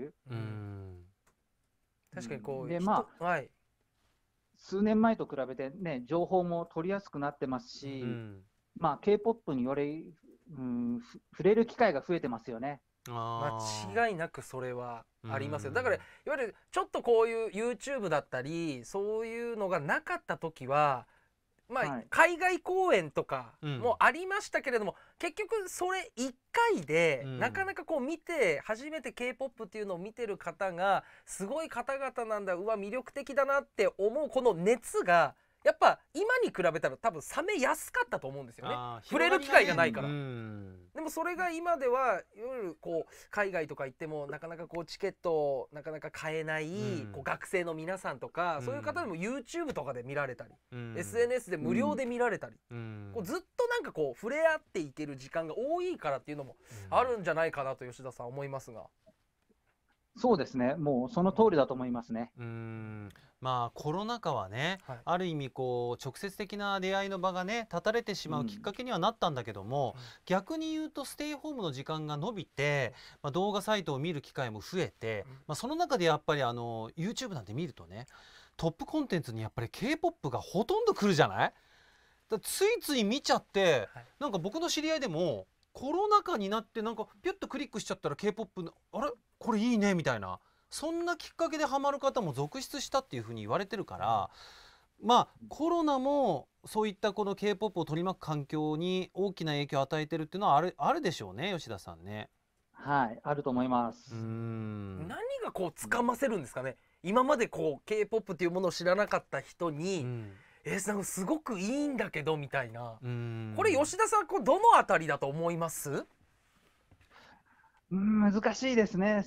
確かにこうで、まあ、 はい、 数年前と比べてね、情報も取りやすくなってますし、まあ、K-POP により、触れる機会が増えてますよね。 間違いなくそれはありますよ。だからいわゆるちょっとこういう YouTube だったりそういうのがなかった時は、まあ海外公演とかもありましたけれども、結局それ1回でなかなかこう見て初めて K-POP っていうのを見てる方がすごい方々なんだ、うわ魅力的だなって思うこの熱がやっぱ今に比べたら多分冷めやすかったと思うんですよね。触れる機会がないから。でもそれが今ではいわゆるこう海外とか行ってもなかなかこうチケットをなかなか買えない、こう学生の皆さんとか、そういう方でも YouTube とかで見られたり、SNS で無料で見られたり、こうずっとなんかこう触れ合っていける時間が多いからっていうのもあるんじゃないかなと吉田さん思いますが。 そうですね、もうその通りだと思いますね。 まあコロナ禍はね、ある意味こう直接的な出会いの場がね断たれてしまうきっかけにはなったんだけども、逆に言うとステイホームの時間が延びて、動画サイトを見る機会も増えて、その中でやっぱりYouTube なんて見るとね、トップコンテンツにやっぱり K-POP がほとんど来るじゃない。ついつい見ちゃって、なんか僕の知り合いでもコロナ禍になってなんかピュッとクリックしちゃったら K-POP あれこれいいねみたいな、そんなきっかけでハマる方も続出したっていうふうに言われてるから、まあコロナもそういったこの K-POP を取り巻く環境に大きな影響を与えてるっていうのはあるでしょうね、吉田さんね。 はい、あると思います。 何がこうつかませるんですかね。今までこう K-POP っていうものを知らなかった人に、なんかすごくいいんだけどみたいな。これ吉田さんどのあたりだと思います？ 難しいですね。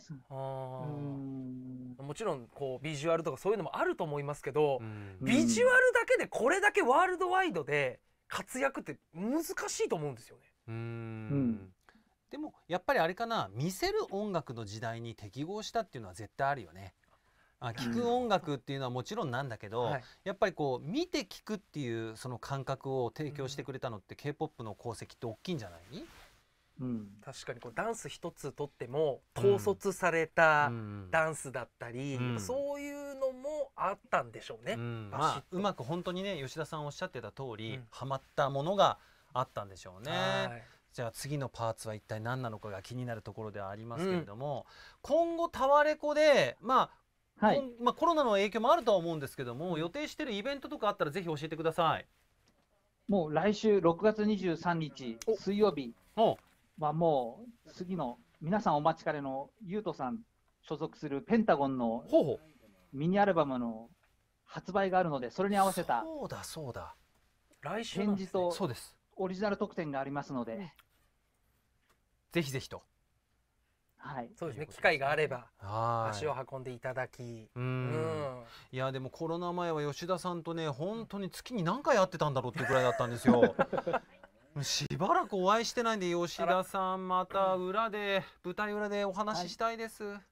もちろんこうビジュアルとかそういうのもあると思いますけど、ビジュアルだけでこれだけワールドワイドで活躍って難しいと思うんですよね。 でもやっぱりあれかな、見せる音楽の時代に適合したっていうのは絶対あるよね。聴く音楽っていうのはもちろんなんだけど、やっぱりこう見て聴くっていうその感覚を提供してくれたのって K-POP の功績って大きいんじゃない？ 確かにこうダンス一つとっても統率されたダンスだったり、そういうのもあったんでしょうね。 うまく本当にね、吉田さんおっしゃってた通り、ハマったものがあったんでしょうね。じゃあ次のパーツは一体何なのかが気になるところではありますけれども、今後タワレコでコロナの影響もあるとは思うんですけども、予定してるイベントとかあったらぜひ教えてください。 もう来週6月23日水曜日はもう次の皆さんお待ちかねのゆうとさん所属するペンタゴンのミニアルバムの発売があるので、それに合わせた来週展示とオリジナル特典がありますので、 ぜひぜひと。 そうですね、機会があれば足を運んでいただき。いやでもコロナ前は吉田さんとね、本当に月に何回会ってたんだろうっていうくらいだったんですよ。しばらくお会いしてないんで、吉田さんまた舞台裏でお話ししたいです。 はい、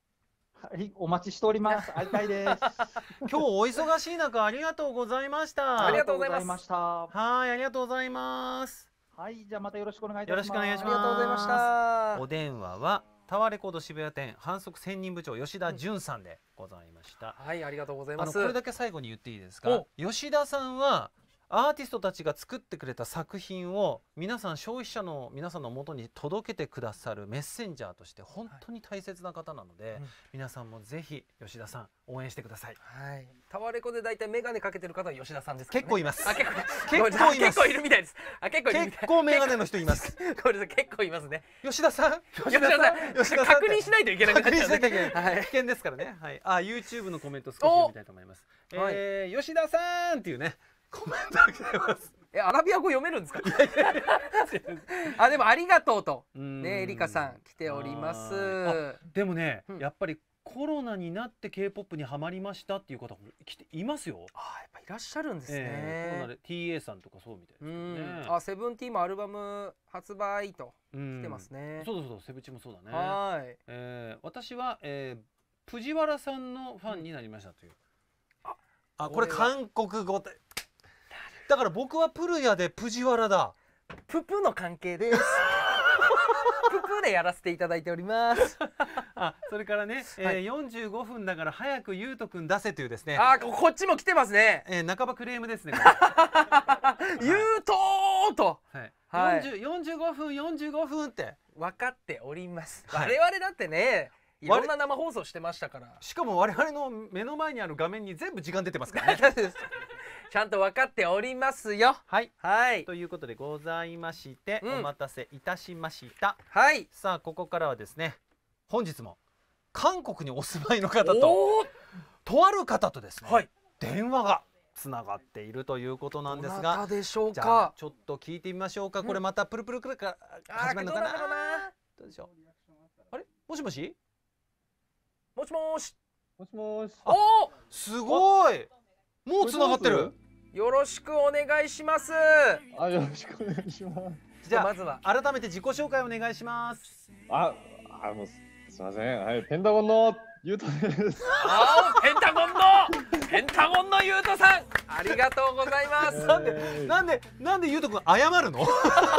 お待ちしております。会いたいです。 今日お忙しい中ありがとうございました。 ありがとうございました。 はい、ありがとうございます。 はい、じゃあまたよろしくお願いいたします。 よろしくお願いします。 ありがとうございました。 お電話はタワーレコード渋谷店販促専任部長吉田純さんでございました。 はい、ありがとうございます。 これだけ最後に言っていいですか。吉田さんはアーティストたちが作ってくれた作品を皆さん消費者の皆さんの元に届けてくださるメッセンジャーとして本当に大切な方なので、皆さんもぜひ吉田さん応援してください。 タワレコでだいたいメガネかけてる方は吉田さんですからね。結構います。 結構いるみたいです。 結構メガネの人います。 これ結構いますね。 吉田さん確認しないといけなくなっちゃう。 危険ですからね。YouTube のコメント少し読みたいと思います。吉田さんっていうねコメントが来てます。 アラビア語読めるんですか？あ、でもありがとうとね、エリカさん来ております。 でもね、やっぱりコロナになって K-POP にハマりましたっていう方もいますよ。 あ、やっぱいらっしゃるんですね。 コロナで TA さんとかそうみたいですね。 あ、セブンティーンもアルバム発売と来てますね。 そうそう、セブチもそうだね。 はい。 私は藤原さんのファンになりましたという。あ、これ韓国語で。だから僕はプルヤで藤原だ。 ププの関係です。ププでやらせていただいております。 あ、それからね、45分だから早くゆうとくん出せというですね。 あ、こっちも来てますね。 半ばクレームですね。 ゆうとーと。 はい。45分45分って分かっております。我々だってね。いろんな生放送してましたから。 しかも我々の目の前にある画面に全部時間出てますからね。 ちゃんと分かっておりますよ。 はい、 はい、 ということでございまして、お待たせいたしました。 はい、 さあここからはですね、本日も韓国にお住まいの方ととある方とですね、はい、電話がつながっているということなんですが、 どなたでしょうか。 じゃあちょっと聞いてみましょうか。これまたプルプルくるから始まるのかな。どうでしょう。あれ、もしもし。 もしもし。 もしもし。 おお、すごい。もうつながってる。 よろしくお願いします。 あ、よろしくお願いします。 じゃあまずは改めて自己紹介お願いします。 もうすみません。はい、ペンタゴンのゆうとです。 ペンタゴンのゆうとさん、ありがとうございます。 なんでゆうとくん謝るの？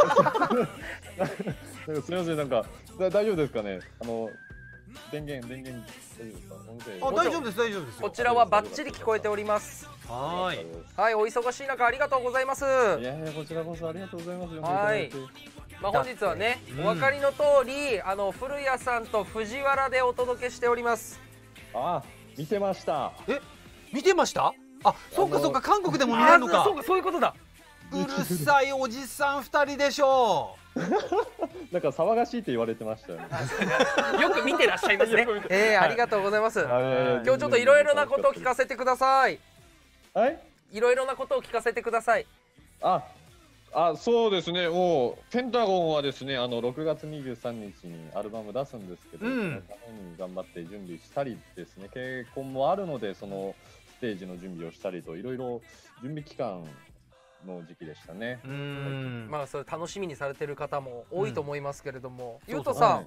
すみません、なんか大丈夫ですかね。電源大丈夫ですか？ 大丈夫です大丈夫です。 こちらはバッチリ聞こえております。はい、お忙しい中ありがとうございます。 いやこちらこそありがとうございます。 はい。本日はね、お分かりの通り古谷さんと藤原でお届けしております。 見てました。 見てました？あ、そうかそうか、韓国でも見れるのか。 そうか、そういうことだ。 うるさいおじさん2人でしょう。 なんか騒がしいって言われてましたよね。 よく見てらっしゃいますね。ありがとうございます。今日ちょっといろいろなことを聞かせてください。 はい。 いろいろなことを聞かせてください。 そうですね。もうペンタゴンはですね、6月23日にアルバム出すんですけど、そのために頑張って準備したりですね。結婚もあるので、そのステージの準備をしたりといろいろ準備期間の時期でしたね。 まあそれ楽しみにされてる方も多いと思いますけれども、ゆうとさん、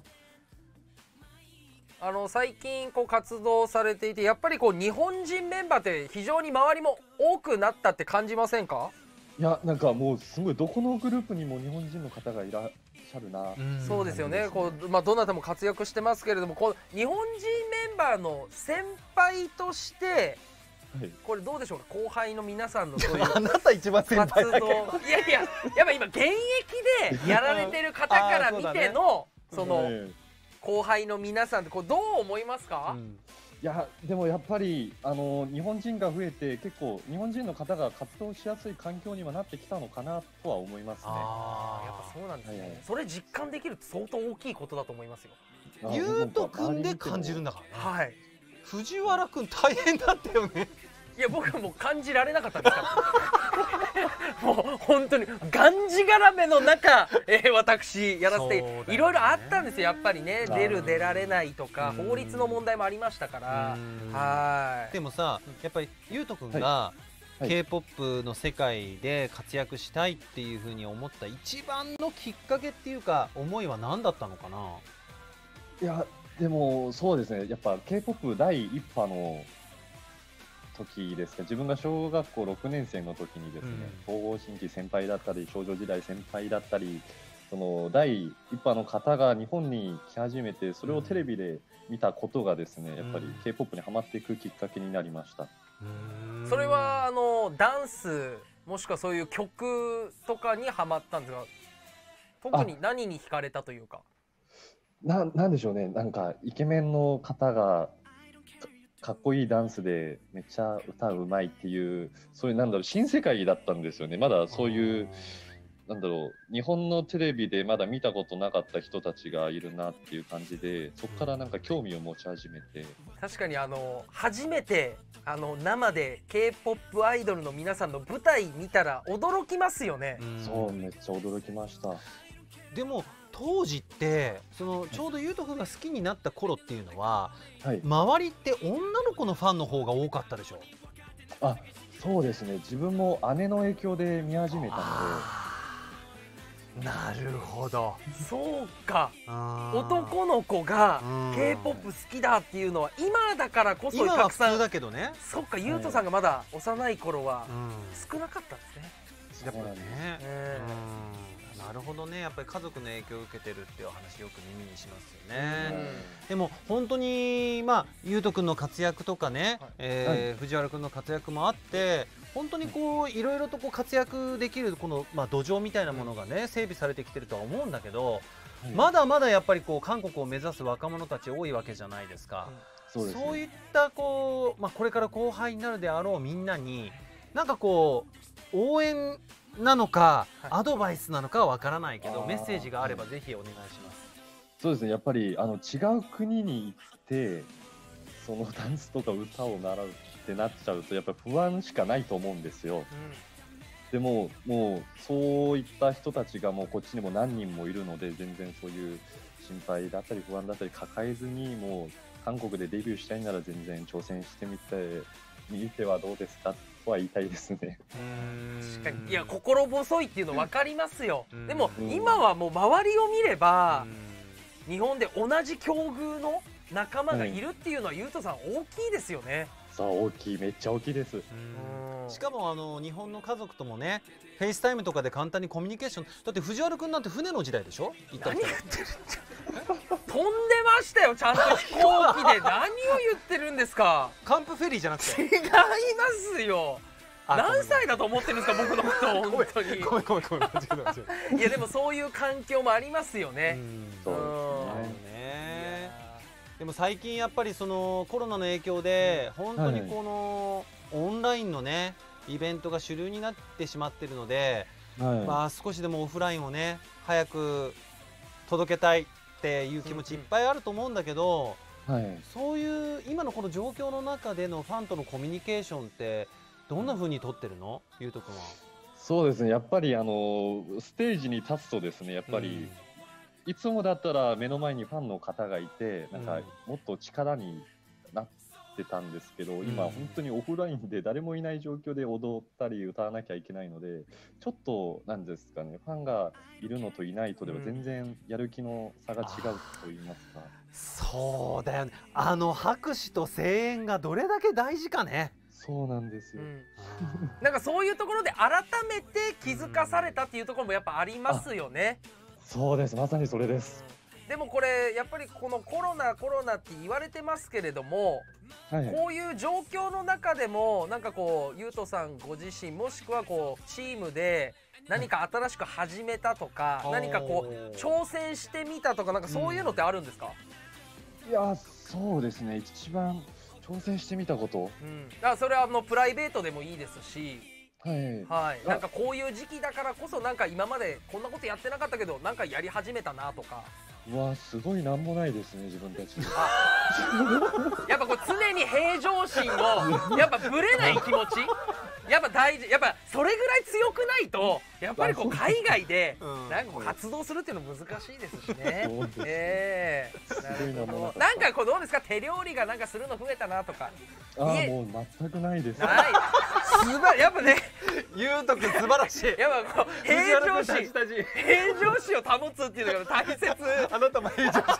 最近活動されていて、やっぱり日本人メンバーって非常に周りも多くなったって感じませんか？ いや、なんかもうすごいどこのグループにも日本人の方がいらっしゃるな。 そうですよね。どなたも活躍してますけれども、日本人メンバーの先輩としてこれどうでしょうか。後輩の皆さんのそういうあなた一番先輩だけど、 やっぱ今現役でやられてる方から見てのその後輩の皆さんってどう思いますか？ いや、でもやっぱり日本人が増えて結構日本人の方が活動しやすい環境にはなってきたのかなとは思いますね。 やっぱそうなんですね。それ実感できるって相当大きいことだと思いますよ。 ゆうとくんで感じるんだからね。 はい。 藤原くん大変だったよね。 いや、僕もう感じられなかったんですからもう本当にがんじがらめの中、私やらせていろいろあったんですよ。やっぱりね、出られないとか法律の問題もありましたから。はい。 でもさ、やっぱりゆうとくんが K-POP の世界で活躍したいっていうふうに思った一番のきっかけっていうか思いは何だったのかな？ いや、でもそうですね、やっぱ K-POP 第一波の時ですか。自分が小学校6年生の時にですね、東方神起先輩だったり少女時代先輩だったり、その第一波の方が日本に来始めて、それをテレビで見たことがですね、やっぱり K-POP にハマっていくきっかけになりました。 それはダンスもしくはそういう曲とかにハマったんですが、特に何に惹かれたというか。 なんでしょうね、なんかイケメンの方がかっこいいダンスでめっちゃ歌うまいっていう、そういう新世界だったんですよね。まだそういうなんだろう、日本のテレビでまだ見たことなかった人たちがいるなっていう感じで、そこからなんか興味を持ち始めて。 確かに初めて生で K-POP アイドルの皆さんの舞台見たら驚きますよね。 そう、めっちゃ驚きました。 でも当時ってちょうどゆうとくんが好きになった頃っていうのは、 はい、 周りって女の子のファンの方が多かったでしょ？ あ、そうですね。自分も姉の影響で見始めたので。なるほど。 そうか。男の子が K-POP 好きだっていうのは今だからこそ今はたくさん。 普通だけどね。 そっか、ゆうとさんがまだ幼い頃は少なかったんですね。 やっぱね。なるほどね。やっぱり家族の影響を受けてるっていう話よく耳にしますよね。でも本当にゆうとくんの活躍とかね、藤原くんの活躍もあって、本当にこういろいろとこう活躍できるこの土壌みたいなものがね整備されてきてるとは思うんだけど、まだまだやっぱりこう韓国を目指す若者たち多いわけじゃないですか。そういったこうこれから後輩になるであろうみんなになんかこう応援なのか、アドバイスなのかはわからないけど、メッセージがあればぜひお願いします。 そうですね。やっぱり違う国に行ってそのダンスとか歌を習うってなっちゃうとやっぱり不安しかないと思うんですよ。でももうそういった人たちがもうこっちにも何人もいるので、全然そういう心配だったり不安だったり抱えずに、もう韓国でデビューしたいなら全然挑戦してみてはどうですかとは言いたいですね。 確かに。いや、心細いっていうの分かりますよ。でも今はもう周りを見れば日本で同じ境遇の仲間がいるっていうのはゆうとさん大きいですよね。 そう、大きい、めっちゃ大きいです。 しかも日本の家族ともね、フェイスタイムとかで簡単にコミュニケーション。だって藤原くんなんて船の時代でしょ？ 何言ってる飛んでましたよ、ちゃんと飛行機で。何を言ってるんですか。 カンプフェリーじゃなくて。 違いますよ。何歳だと思ってるんですか、僕のこと本当に。 ごめん。 いやでもそういう環境もありますよね。 そうですね。 でも最近やっぱりそのコロナの影響で本当にこのオンラインのねイベントが主流になってしまってるので、少しでもオフラインをね早く届けたいっていう気持ちいっぱいあると思うんだけど、そういう今のこの状況の中でのファンとのコミュニケーションってどんな風に取ってるの？ゆうとくんは。 そうですね。やっぱりステージに立つとですね、やっぱりいつもだったら目の前にファンの方がいて、なんかもっと力になってたんですけど、今本当にオフラインで誰もいない状況で踊ったり歌わなきゃいけないので、ちょっとなんですかね、ファンがいるのといないとでは全然やる気の差が違うと言いますか。 そうだよね。拍手と声援がどれだけ大事かね。 そうなんですよ。 なんかそういうところで改めて気づかされたっていうところもやっぱありますよね。 そうです、まさにそれです。 でもこれやっぱりこのコロナって言われてますけれども、こういう状況の中でもなんかこうゆうとさんご自身もしくはこうチームで何か新しく始めたとか、何かこう挑戦してみたとか、なんかそういうのってあるんですか？ いや、そうですね。一番挑戦してみたこと、 だからそれはプライベートでもいいですし、なんかこういう時期だからこそなんか今までこんなことやってなかったけどなんかやり始めたなとか。 うわ、すごいなんもないですね、自分たち。 やっぱこう常に平常心をやっぱぶれない気持ちやっぱ大事。やっぱそれぐらい強くないとやっぱりこう海外でなんかこう活動するっていうの難しいですしね。なんかこうどうですか、手料理がなんかするの増えたなとか。 もう全くないです。 やっぱね、 ゆうとくん素晴らしい。 やっぱこう平常心を保つっていうのが大切。 あなたも平常心。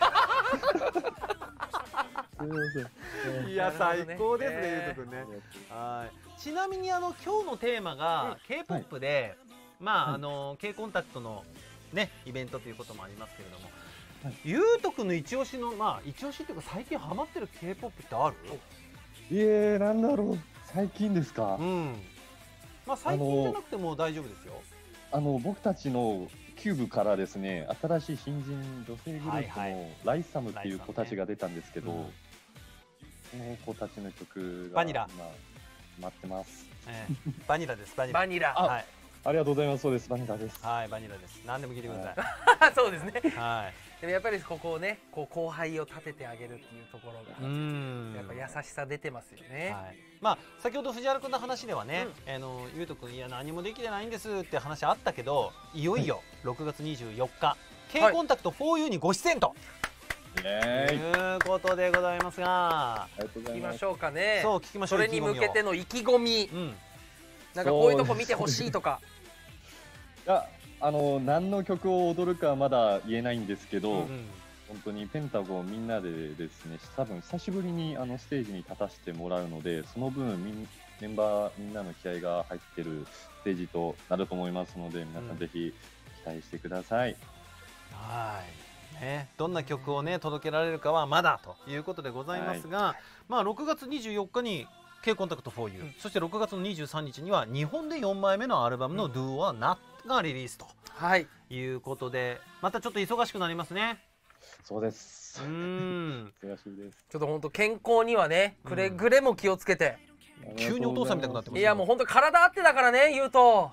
すみません。 いや、最高ですね、ゆうとくんね。ちなみに今日のテーマが K-POP で、K コンタクトのねイベントということもありますけれども、ゆうとくんの一押しの一押しっていうか最近ハマってる K-POP ってある？ なんだろう、最近ですか？ 最近じゃなくても大丈夫ですよ。 僕たちのキューブからですね、新しい新人女性グループのライサムっていう子たちが出たんですけど、その子たちの曲がバニラ待ってます。 バニラです。 バニラ。 ありがとうございます。そうです。バニラです。 はい、バニラです。何でも聞いてください。そうですね。 はい。 でもやっぱりここをね、こう後輩を立ててあげるっていうところが、やっぱ優しさ出てますよね。はい。 まあ先ほど藤原君の話ではね、ゆうと君いや何もできてないんですって話あったけど、いよいよ6月24日、K コンタクト 4U にご出演と。いうことでございますが、 聞きましょうかね。 そう聞きましょう。 それに向けての意気込み、なんかこういうとこ見てほしいとか。 いや、何の曲を踊るかはまだ言えないんですけど、本当にペンタゴンみんなでですね、多分久しぶりにステージに立たせてもらうので、その分メンバーみんなの気合が入ってるステージとなると思いますので、皆さんぜひ期待してください。 ね、どんな曲をね届けられるかはまだということでございますが、まあ6月24日に K コンタクト 4U、そして6月の23日には日本で4枚目のアルバムの Do or Not がリリースということで、またちょっと忙しくなりますね。 そうです。忙しいです。 ちょっと本当健康にはね、くれぐれも気をつけて。 急にお父さんみたくなってます。 いやもう本当体あってだからね、言うと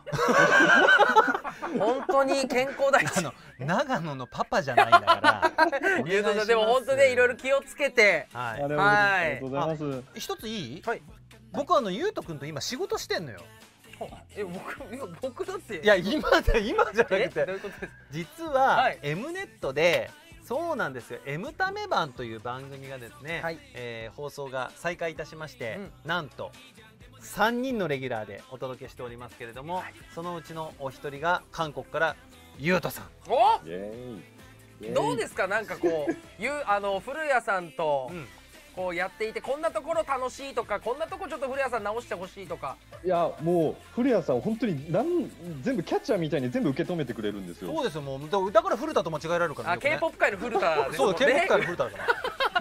本当に健康第一。 長野のパパじゃないんだから言うとでも本当ね、いろいろ気をつけて。 はい、ありがとうございます。 一ついい？はい。僕ゆうとくんと今仕事してんのよ。 僕だって。 いや今じゃなくて、実は M ネットで。そうなんですよ。M ため版という番組がですね、放送が再開いたしまして、なんと3人のレギュラーでお届けしておりますけれども、そのうちのお一人が韓国からゆうとさん。 おどうですか、なんかこう古谷さんとこうやっていて、こんなところ楽しいとか、こんなとこちょっと古谷さん直してほしいとか。 いやもう古谷さん本当に全部キャッチャーみたいに全部受け止めてくれるんですよ。 そうですよ。もうだから古田と間違えられるからね。 K-POP 界の古田ですもんね。 そう K-POP 界の古田だから。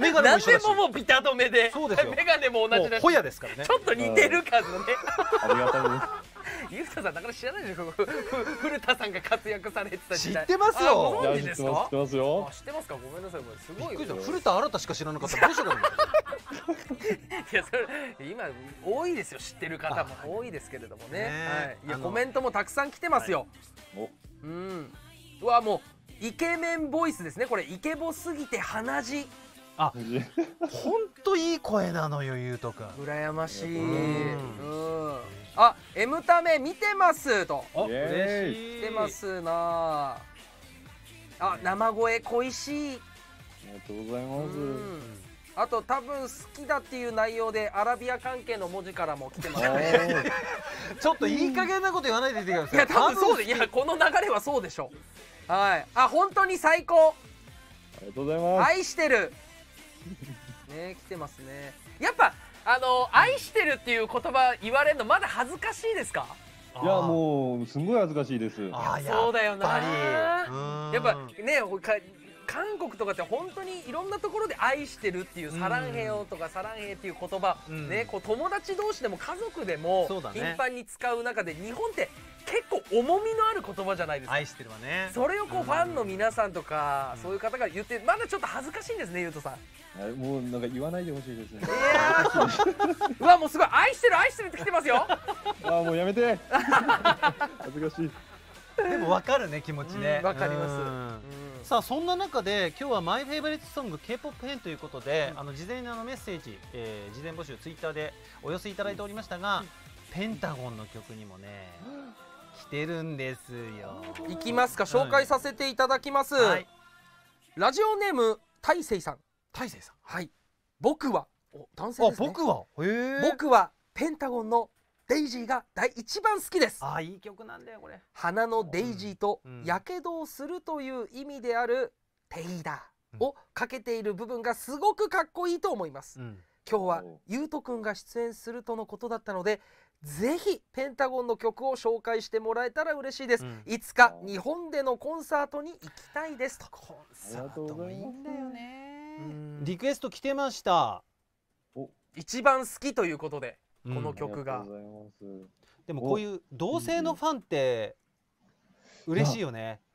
メガネも一緒だし。 何でももうビタ止めで。 そうですよ。 メガネも同じだし。 ホヤですからね。 ちょっと似てる感のね。 ありがたいです。 ゆうたさんだから知らないでしょ。古田さんが活躍されてた時代。 知ってますよ。 ご存知ですか？ 知ってますよ。 知ってますか？ごめんなさい、これすごい。 びっくりした。古田新太しか知らなかった。どうしようかな。 いやそれ今多いですよ、知ってる方も多いですけれどもね。いやコメントもたくさん来てますよ。うわもうイケメンボイスですね。これイケボすぎて鼻血。 本当いい声なのよ、ゆうとくん。 羨ましい。M ため見てますと。 嬉しい。 見てますな。生声恋しい。 ありがとうございます。 あと多分好きだっていう内容でアラビア関係の文字からも来てますね。 ちょっといい加減なこと言わないでいてください。 いや多分そうで、いやこの流れはそうでしょ。はい。本当に最高。 ありがとうございます。 愛してる。ね、来てますね。やっぱ愛してるっていう言葉言われるのまだ恥ずかしいですか？ いやもうすごい恥ずかしいです。 そうだよな。やっぱね、韓国とかって本当にいろんなところで愛してるっていうサランヘヨとかサランヘっていう言葉ね、こう友達同士でも家族でも頻繁に使う中で、日本って結構重みのある言葉じゃないですか。 愛してるわね。 それをこうファンの皆さんとかそういう方が言って、まだちょっと恥ずかしいんですね、ゆうとさん。 もうなんか言わないでほしいですね。 うわもうすごい愛してる愛してるって来てますよ。 もうやめて。恥ずかしい。 でも分かるね、気持ちね。 分かります。 さあそんな中で今日はマイフェイバリットソング K-POP 編ということで、事前にメッセージ、事前募集ツイッターでお寄せいただいておりましたが、ペンタゴンの曲にもね来てるんですよ。 いきますか、紹介させていただきます。ラジオネーム大成さん。 大成さん。 はい。僕は男性ですね。僕はペンタゴンのデイジーが一番好きです。 いい曲なんだよこれ。 花のデイジーとやけどをするという意味であるテイダーをかけている部分がすごくかっこいいと思います。今日はゆうとくんが出演するとのことだったので、ぜひペンタゴンの曲を紹介してもらえたら嬉しいです。いつか日本でのコンサートに行きたいですと。 コンサートもいいんだよね。リクエスト来てました。 一番好きということで、この曲が。 でもこういう同性のファンって嬉しいよね。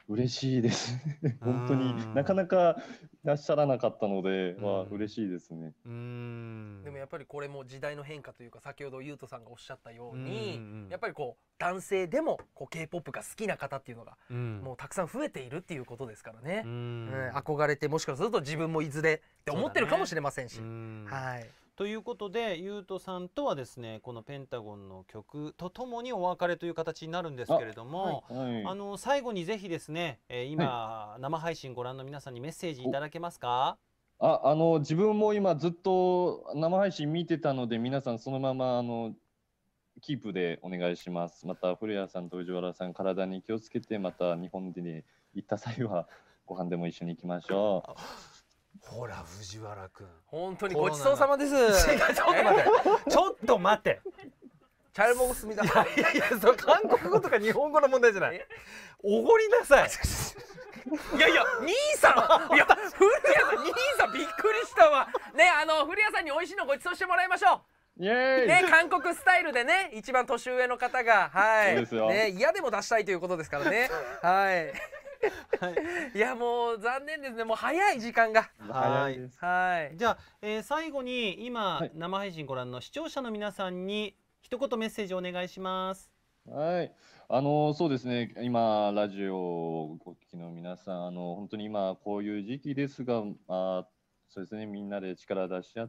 嬉しいです本当になかなかいらっしゃらなかったので、嬉しいですね。 でもやっぱりこれも時代の変化というか、先ほどゆうとさんがおっしゃったように、やっぱりこう男性でもこう K-POP が好きな方っていうのがもうたくさん増えているっていうことですからね。憧れて、もしかすると自分もいずれって思ってるかもしれませんし。はい。 ということで、ゆうとさんとはですね、このペンタゴンの曲とともにお別れという形になるんですけれども、最後にぜひですね、今、生配信ご覧の皆さんにメッセージいただけますか？ 自分も今ずっと生配信見てたので、皆さんそのままキープでお願いします。また古谷さんと藤原さん、体に気をつけて、また日本で行った際はご飯でも一緒に行きましょう。 ほら藤原くん、 本当にごちそうさまです。 ちょっと待って、 チャルモゴスミだ。 いやそれ韓国語とか日本語の問題じゃない。おごりなさい。 いや兄さん、いや古谷さん、兄さんびっくりしたわね。古谷さんに美味しいのごちそうしてもらいましょう。 イエーイね、韓国スタイルでね、一番年上の方が、はい、 そうですよね、嫌でも出したいということですからね。はい。いやもう残念ですね、もう早い時間が。 早いです。 はい。 じゃあ、最後に今、生配信ご覧の視聴者の皆さんに一言メッセージお願いします。 はい、そうですね、今ラジオをお聞きの皆さん、本当に今こういう時期ですが、そうですね、みんなで力出し合って、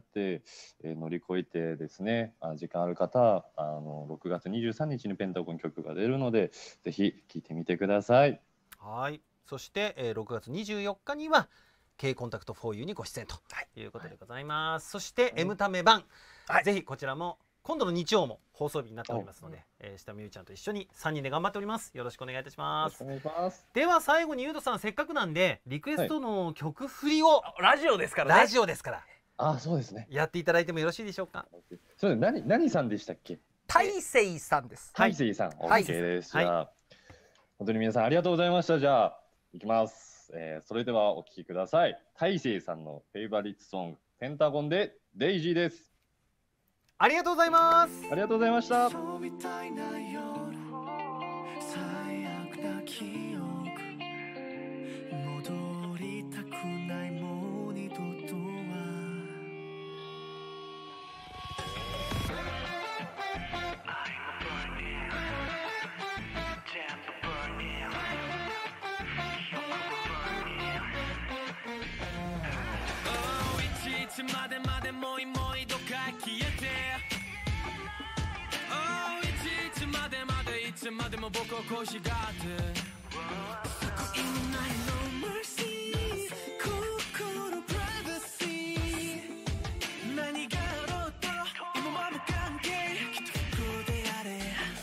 乗り越えてですね、時間ある方は6月23日にペンタゴン曲が出るので、ぜひ聴いてみてください。 はい、そして、6月24日には K コンタクト 4U にご出演ということでございます。そして、M タメ版、ぜひこちらも今度の日曜も放送日になっておりますので、下美優ちゃんと一緒に3人で頑張っております。よろしくお願いいたします。では最後にゆうとさん、せっかくなんでリクエストの曲振りを、 ラジオですからね。 ラジオですから。 そうですね。 やっていただいてもよろしいでしょうか。 それ何さんでしたっけ？ 大成さんです。 大成さん、OK です。じゃあ本当に皆さんありがとうございました。じゃあいきます。それではお聴きください。大成さんのフェイバリットソング、ペンタゴンでデイジーです。 ありがとうございます。 ありがとうございました。 いつまでまでもいもいどか消えて、いつまでまでいつまでも僕を恋しがって救いのない No mercy 心プライバシー、何があろうと今は無関係、きっと不幸であれ、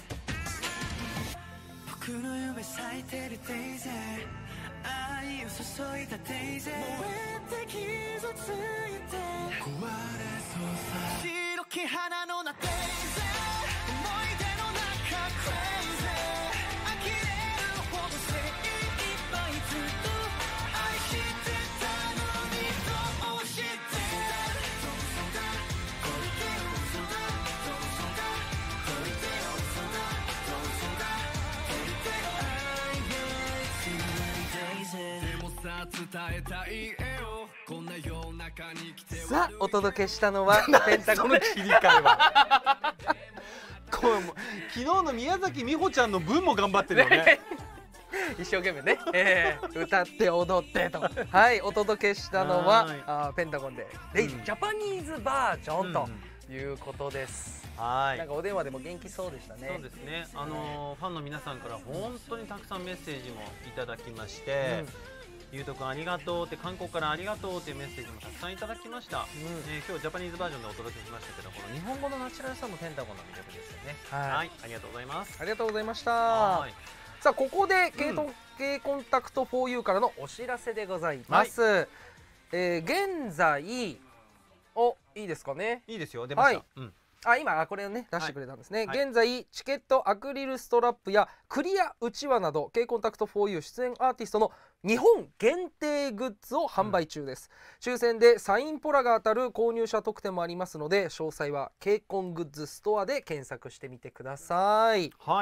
僕の夢咲いてるデイゼー、愛を注いだデイゼー、燃えて傷ついて壊れそうさ、白き花のなデイゼー、思い出の中クレイゼー、呆れるほど精一杯ずっと愛してたのに、どうしてどうそだ恋で嘘だ、どうそだ恋で嘘だ、どうそだ恋で愛が強いデイゼー、でもさ伝えたい絵をこんな世の中に来て、 さあお届けしたのはペンタゴンの切り替えはこれも昨日の宮崎美穂ちゃんの分も頑張ってるよね。 一生懸命ね、歌って踊ってと、はいお届けしたのはペンタゴンでジャパニーズバージョンということです。 はい、 なんかお電話でも元気そうでしたね。 そうですね、ファンの皆さんから本当にたくさんメッセージもいただきまして、ゆうとくんありがとうって、韓国からありがとうっていうメッセージもたくさんいただきました。今日ジャパニーズバージョンでお届けしましたけど、この日本語のナチュラルさもペンタゴンの魅力ですよね。はい、ありがとうございます。 ありがとうございました。さあここで K コンタクト 4U からのお知らせでございます。現在いいですかね。 いいですよ、出ました。 今これをね出してくれたんですね。現在チケット、アクリルストラップやクリアうちわなど K コンタクト 4U 出演アーティストの日本限定グッズを販売中です。抽選でサインポラが当たる購入者特典もありますので、詳細は K コングッズストアで検索してみてください。 はい、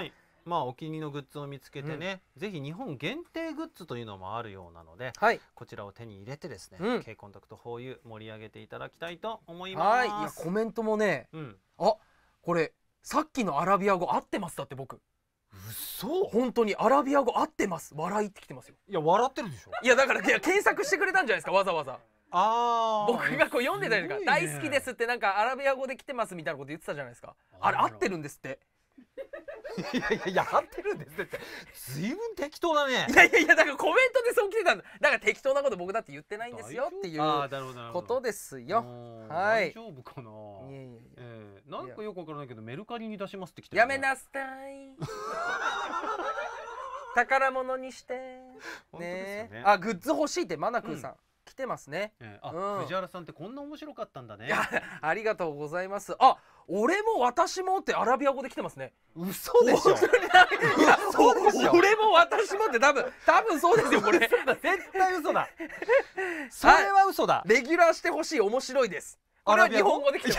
まあお気に入りのグッズを見つけてね、ぜひ日本限定グッズというのもあるようなので、こちらを手に入れてですね、Kコンタクト 4U 盛り上げていただきたいと思います。 はい、いやコメントもね、あ、これさっきのアラビア語合ってますだって僕。 嘘？ 本当にアラビア語合ってます。笑いってきてますよ。 いや笑ってるでしょ。 いやだから検索してくれたんじゃないですか、わざわざ。僕がこう読んでたりとか、大好きですってなんかアラビア語で来てますみたいなこと言ってたじゃないですか。あれ合ってるんですって。 いや合ってるんですって随分適当だね。 いやだからコメントでそう来てたんだ。だから適当なこと僕だって言ってないんですよっていうことですよ。はい。 大丈夫かな。なんかよくわからないけどメルカリに出しますって来てる。 やめなさい。宝物にしてね。あ、グッズ欲しいってマナクーさん来てますね。 藤原さんってこんな面白かったんだね。 ありがとうございます。あ、俺も私もってアラビア語で来てますね。 嘘でしょ。 俺も私もって多分そうですよこれ。 絶対嘘だ。それは嘘だ。 レギュラーしてほしい、面白いです。これは日本語で来てます。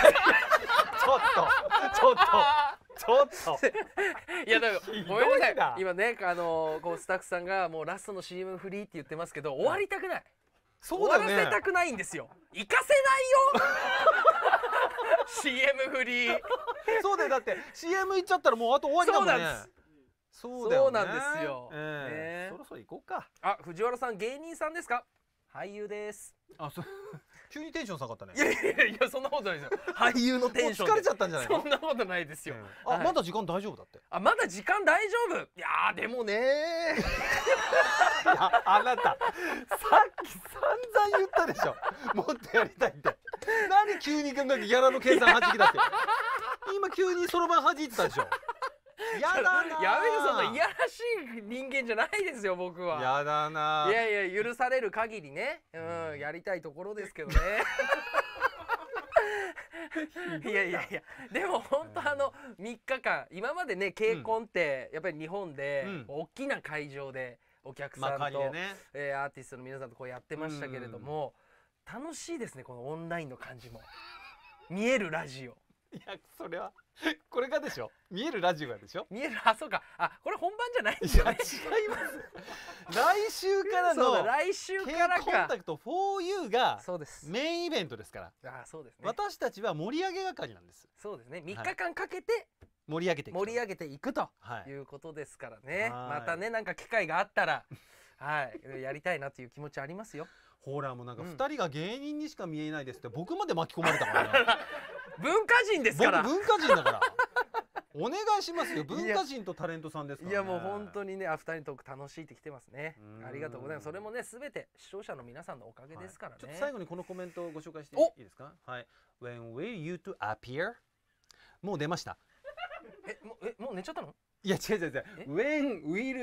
ちょっといやだからごめんなさい、今ねこうスタッフさんがもうラストの CM フリーって言ってますけど、終わりたくない。終わらせたくないんですよ。行かせないよ。CM フリー。 そうだよ、だって CM 行っちゃったらもうあと終わりだもんね。 そうなんですよ。 そろそろ行こうか。 あ、藤原さん芸人さんですか？俳優です。 あ、急にテンション下がったね。 いやそんなことないですよ。俳優のテンション疲れちゃったんじゃないの？ そんなことないですよ。 あ、まだ時間大丈夫だって。 あ、まだ時間大丈夫。いやでもね。 あなたさっき散々言ったでしょ。もっとやりたいって。何急にギャラの計算弾きだって。今急にそろばん弾いてたでしょ。やだな。 やめて、そんないやらしい人間じゃないですよ僕は。 やだな。 いや許される限りね、やりたいところですけどね。いやでも本当3日間今までね、Kコンってやっぱり日本で大きな会場でお客さんとアーティストの皆さんとこうやってましたけれども、楽しいですね、このオンラインの感じも。見えるラジオ。 いやそれはこれがでしょ。見えるラジオがでしょ。 見える、あ、そうか。あ、これ本番じゃないんですよね。 違います。来週からの来週からか。 Kコンタクト 4U がそうです。 メインイベントですから。 あ、そうですね。 私たちは盛り上げ係なんです。 そうですね。3日間かけて盛り上げていくということですからね。またね、なんか機会があったらやりたいなという気持ちありますよ。 ほらもうなんか2人が芸人にしか見えないですって僕まで巻き込まれたからね。 文化人ですから。 僕文化人だから。お願いしますよ。文化人とタレントさんですからね。 いやもう本当にね、2人トーク楽しいって来てますね。ありがとうございます。それもね、すべて視聴者の皆さんのおかげですからね。 ちょっと最後にこのコメントをご紹介していいですか。はい。When will you to appear？ もう出ました。 もう寝ちゃったの？ いや違う。When will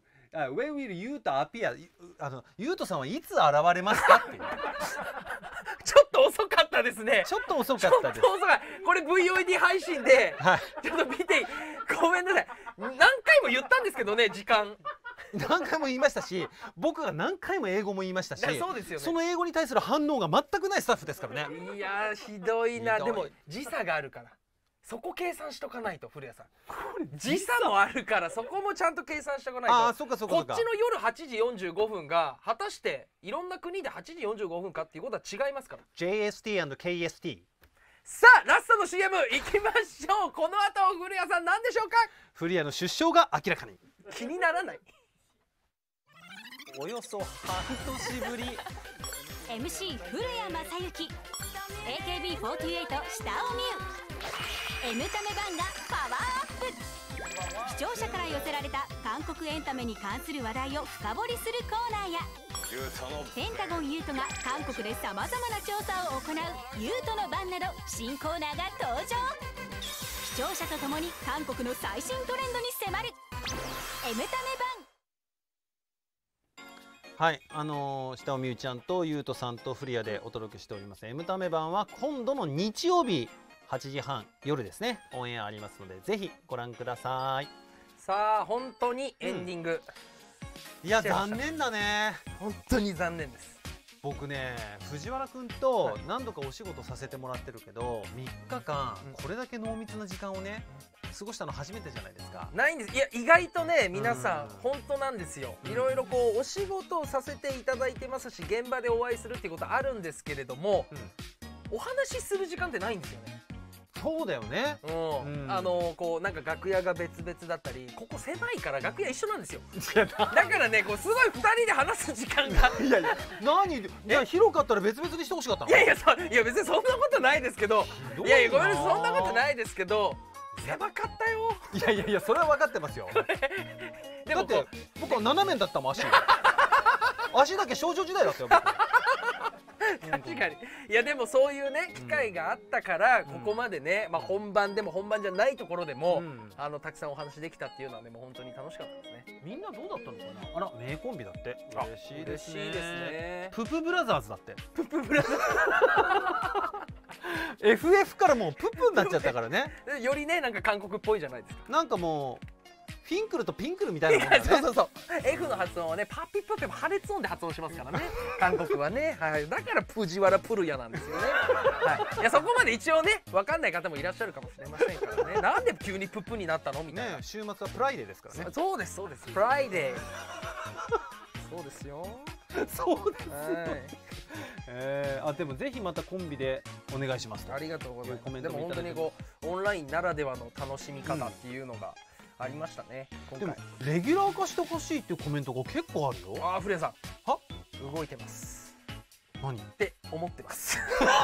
you to appear？ ゆうとさんはいつ現れますかっていう。 ちょっと遅かったですね。 ちょっと遅かったです。 これ VOD 配信でちょっと見て、ごめんなさい。何回も言ったんですけどね、時間。 何回も言いましたし、僕が何回も英語も言いましたし、 そうですよね。 その英語に対する反応が全くないスタッフですからね。 いやひどいな。でも時差があるから。そこ計算しとかないと、古谷さん。時差もあるからそこもちゃんと計算しとかないと。 ああ、そうか。こっちの夜8時45分が果たしていろんな国で8時45分かっていうことは違いますから。 JST and KST。 さあラストの CM いきましょう。この後古谷さん何でしょうか。 古谷の出生が明らかに。 気にならない。 およそ半年ぶり。 MC 古谷正幸、 AKB48 下尾美優、エムタメ版がパワーアップ。視聴者から寄せられた韓国エンタメに関する話題を深掘りするコーナーや、ペンタゴンユートが韓国でさまざまな調査を行うユートの番など新コーナーが登場。視聴者と共に韓国の最新トレンドに迫るエムタメ版。 はい、下尾美優ちゃんとゆうとさんと古谷でお届けしておりますエムタメ版は今度の日曜日8時半夜ですね、オンエアありますのでぜひご覧ください。 さあ本当にエンディング、 いや残念だね。 本当に残念です。 僕ね、藤原くんと何度かお仕事させてもらってるけど、3日間これだけ濃密な時間をね過ごしたの初めてじゃないですか。 ないんです。いや意外とね皆さん本当なんですよ。いろいろこうお仕事をさせていただいてますし、現場でお会いするっていうことあるんですけれども、お話しする時間ってないんですよね。 そうだよね。 こうなんか楽屋が別々だったり、ここ狭いから楽屋一緒なんですよ。だからね、こうすごい2人で話す時間がいやいや、いや広かったら別々にしてほしかったの。 いや別にそんなことないですけど、いやごめんなさい、そんなことないですけど、狭かったよ。 いやそれは分かってますよ。 でもだって僕は斜めだったもん、足だけ少女時代だったよ。 確かに。いやでもそういうね機会があったからここまでね、本番でも本番じゃないところでもたくさんお話できたっていうのはね、もう本当に楽しかったですね。 みんなどうだったのかな。あら、名コンビだって。嬉しいですね。 ププブラザーズだって。 プブラザーズFF からもうププになっちゃったからね。 よりねなんか韓国っぽいじゃないですか。 なんかもうフィンクルとピンクルみたいなもんだね。 そう F の発音はねパピプって破裂音で発音しますからね、韓国はね。はい、だからプジワラプルヤなんですよね。はい、いやそこまで一応ね分かんない方もいらっしゃるかもしれませんからね。なんで急にププになったのみたいな。 週末はプライデーですからね。 そうですプライデー。そうですよ。 そうですよ。でもぜひまたコンビでお願いしますと。 ありがとうございます。でも本当にこうオンラインならではの楽しみ方っていうのがありましたね。今回レギュラー化してほしいっていうコメントが結構あるよ。 古谷さん、動いてます。 何って思ってます。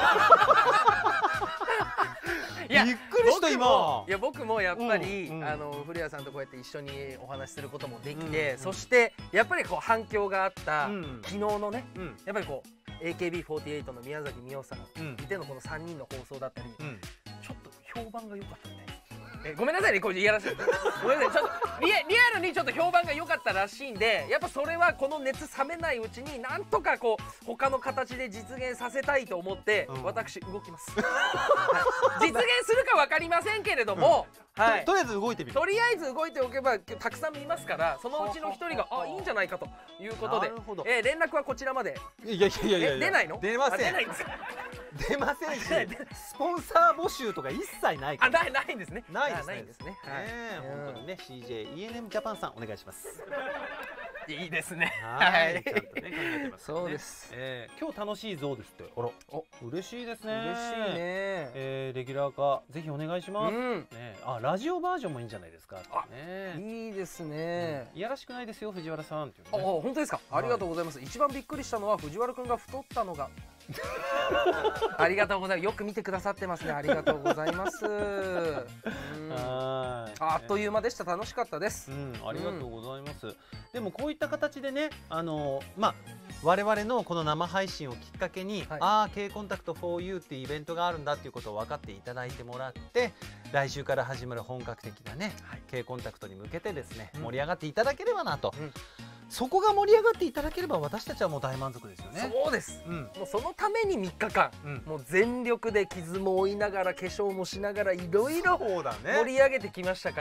びっくりした今。 いや僕もやっぱり古谷さんとこうやって一緒にお話しすることもできて、そしてやっぱりこう反響があった昨日のね、やっぱりこう AKB48 の宮崎美桜さんいてのこの3人の放送だったり、ちょっと評判が良かったみたいです。ごめんなさいね、これいやらしい。ごめんなさい、ちょっとリアルにちょっと評判が良かったらしいんで、やっぱそれはこの熱冷めないうちになんとかこう他の形で実現させたいと思って、私動きます。実現するか分かりませんけれども、 とりあえず動いてみる。 とりあえず動いておけばたくさん見ますから、そのうちの一人がいいんじゃないかということで、連絡はこちらまで。 いや出ないの？ 出ません。 出ないんですか？ 出ませんし、スポンサー募集とか一切ないから。 ないんですね。 ないですね。 本当にね、CJ ENM ジャパンさんお願いします。 いいですね。 はい、ちゃんとね考えてます。 そうです。 今日楽しいぞですって。あら、嬉しいですね。 嬉しいね。 レギュラー化ぜひお願いします。ラジオバージョンもいいんじゃないですか。 いいですね。 いやらしくないですよ藤原さんっていう。 本当ですか。ありがとうございます。一番びっくりしたのは藤原くんが太ったのが。ありがとうございます。よく見てくださってますね。ありがとうございます。あっという間でした。楽しかったです。 ありがとうございます。でもこういった形でね、我々のこの生配信をきっかけに、Kコンタクト 4U っていうイベントがあるんだっていうことを分かっていただいてもらって、来週から始まる本格的なね、Kコンタクトに向けてですね、盛り上がっていただければなと。そこが盛り上がっていただければ私たちはもう大満足ですよね。 そうです。もうそのために3日間、もう全力で傷も負いながら化粧もしながらいろいろ盛り上げてきましたから。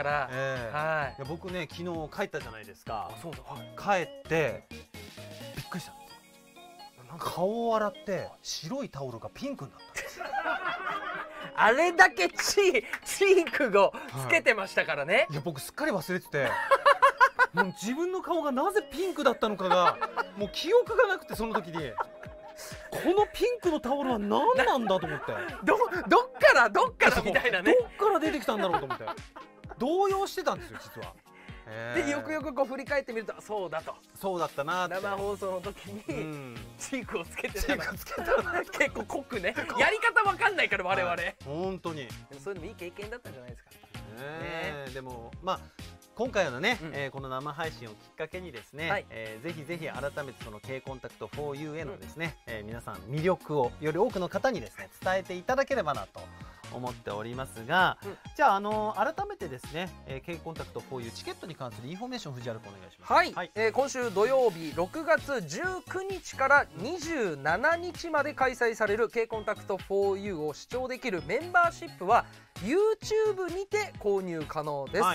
僕ね昨日帰ったじゃないですか。帰ってびっくりした。顔を洗って白いタオルがピンクになったんです。 あれだけチークをつけてましたからね。 いや僕すっかり忘れてて。もう自分の顔がなぜピンクだったのかがもう記憶がなくて、その時にこのピンクのタオルは何なんだと思って、 どっからみたいなね、 どっから出てきたんだろうと思って動揺してたんですよ実は。 でよくよくこう振り返ってみるとそうだったなって。生放送の時にチークをつけてたら結構濃くね、やり方わかんないから我々。 本当にそういうのもいい経験だったんじゃないですか。 でも今回のね、この生配信をきっかけにですね、ぜひぜひ改めてその Kコンタクト 4U へのですね、皆さん魅力をより多くの方にですね伝えていただければなと思っておりますが、じゃあ改めてですね、Kコンタクト 4U チケットに関するインフォメーション藤原君お願いします。 はい、今週土曜日6月19日から27日まで開催される Kコンタクト 4U を視聴できるメンバーシップは YouTube にて購入可能です。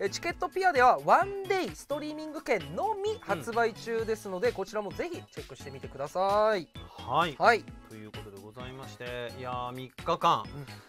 チケットピアではワンデイストリーミング券のみ発売中ですので、こちらもぜひチェックしてみてください。 はい、ということでございまして、いや3日間、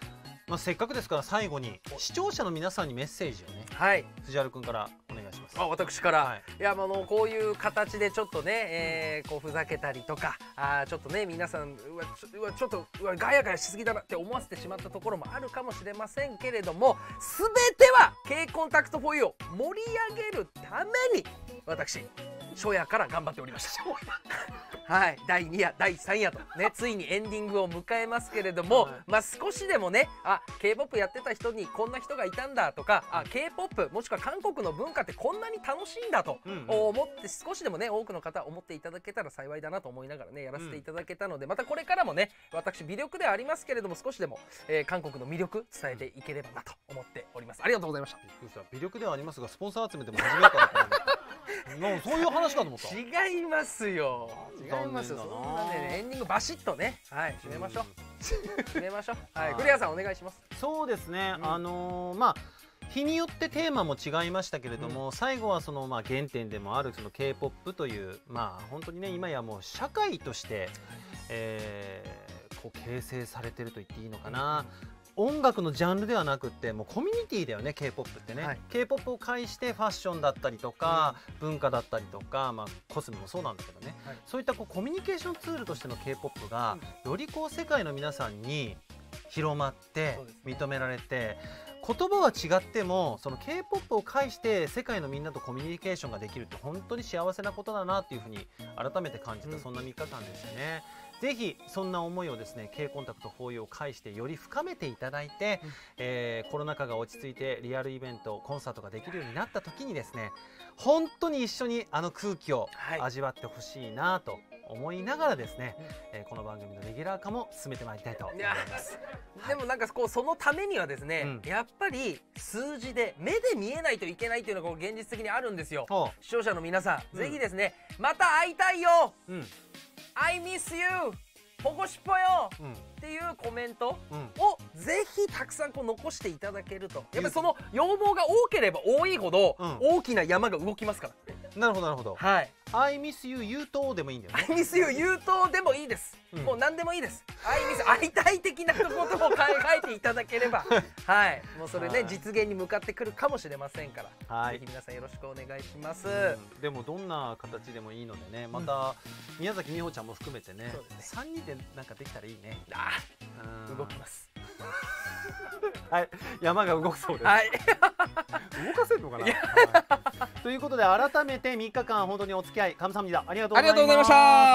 せっかくですから最後に視聴者の皆さんにメッセージをね、 はい、 藤原君からお願いします。 私から、いやこういう形でちょっとね、こうふざけたりとか、ちょっとね皆さんちょっとガヤガヤしすぎだなって思わせてしまったところもあるかもしれませんけれども、全ては K コンタクト 4U を盛り上げるために私初夜から頑張っておりました。はい、第2夜第3夜とね、ついにエンディングを迎えますけれども、少しでもね、K-POP やってた人にこんな人がいたんだとか、K-POP もしくは韓国の文化ってこんなに楽しいんだと思って少しでもね多くの方思っていただけたら幸いだなと思いながらねやらせていただけたので、またこれからもね私微力ではありますけれども少しでも、韓国の魅力伝えていければなと思っております。ありがとうございました。 微力ではありますがスポンサー集めても始めようかなと思ってそういう話かと思った。 違いますよ、違いますよ。そんなねエンディングバシッとね、はい、締めましょう締めましょう。はい、クリアさんお願いします。 そうですね、日によってテーマも違いましたけれども、最後はその原点でもあるその K-POP という本当にね今やもう社会として、こう形成されてると言っていいのかな。音楽のジャンルではなくってもうコミュニティだよね K-POP ってね、K-POP を介してファッションだったりとか、文化だったりとか、コスメもそうなんだけどね、そういったコミュニケーションツールとしての K-POP がより世界の皆さんに広まって認められて、言葉は違ってもその K-POP を介して世界のみんなとコミュニケーションができるって本当に幸せなことだなっていうふうに改めて感じた、そんな3日間ですよね。ぜひそんな思いをですね K コンタクト 4U を介してより深めていただいて、コロナ禍が落ち着いてリアルイベントコンサートができるようになった時にですね本当に一緒にあの空気を味わってほしいなと思いながらですね、この番組のレギュラー化も進めてまいりたいと思います。 でもなんかそのためにはですね、やっぱり数字で目で見えないといけないっていうのが現実的にあるんですよ。視聴者の皆さん、ぜひですねまた会いたいよ、I miss you 保護しっぽよ、っていうコメントをぜひたくさん残していただけると、やっぱりその要望が多ければ多いほど大きな山が動きますから。 なるほどなるほど。はい。I miss you 言うとでもいいんだよね。 I miss you 言うとでもいいです。もう何でもいいです。会いたい的なことも書いていただければ、はい、もうそれね実現に向かってくるかもしれませんから、ぜひ皆さんよろしくお願いします。 でもどんな形でもいいのでね、また宮崎美穂ちゃんも含めてね、3人でなんかできたらいいね。 動きます。 はい、山が動くそうです。 はい。 動かせるのかな。ということで改めて3日間本当にお付き合い감사합니다。ありがとうございました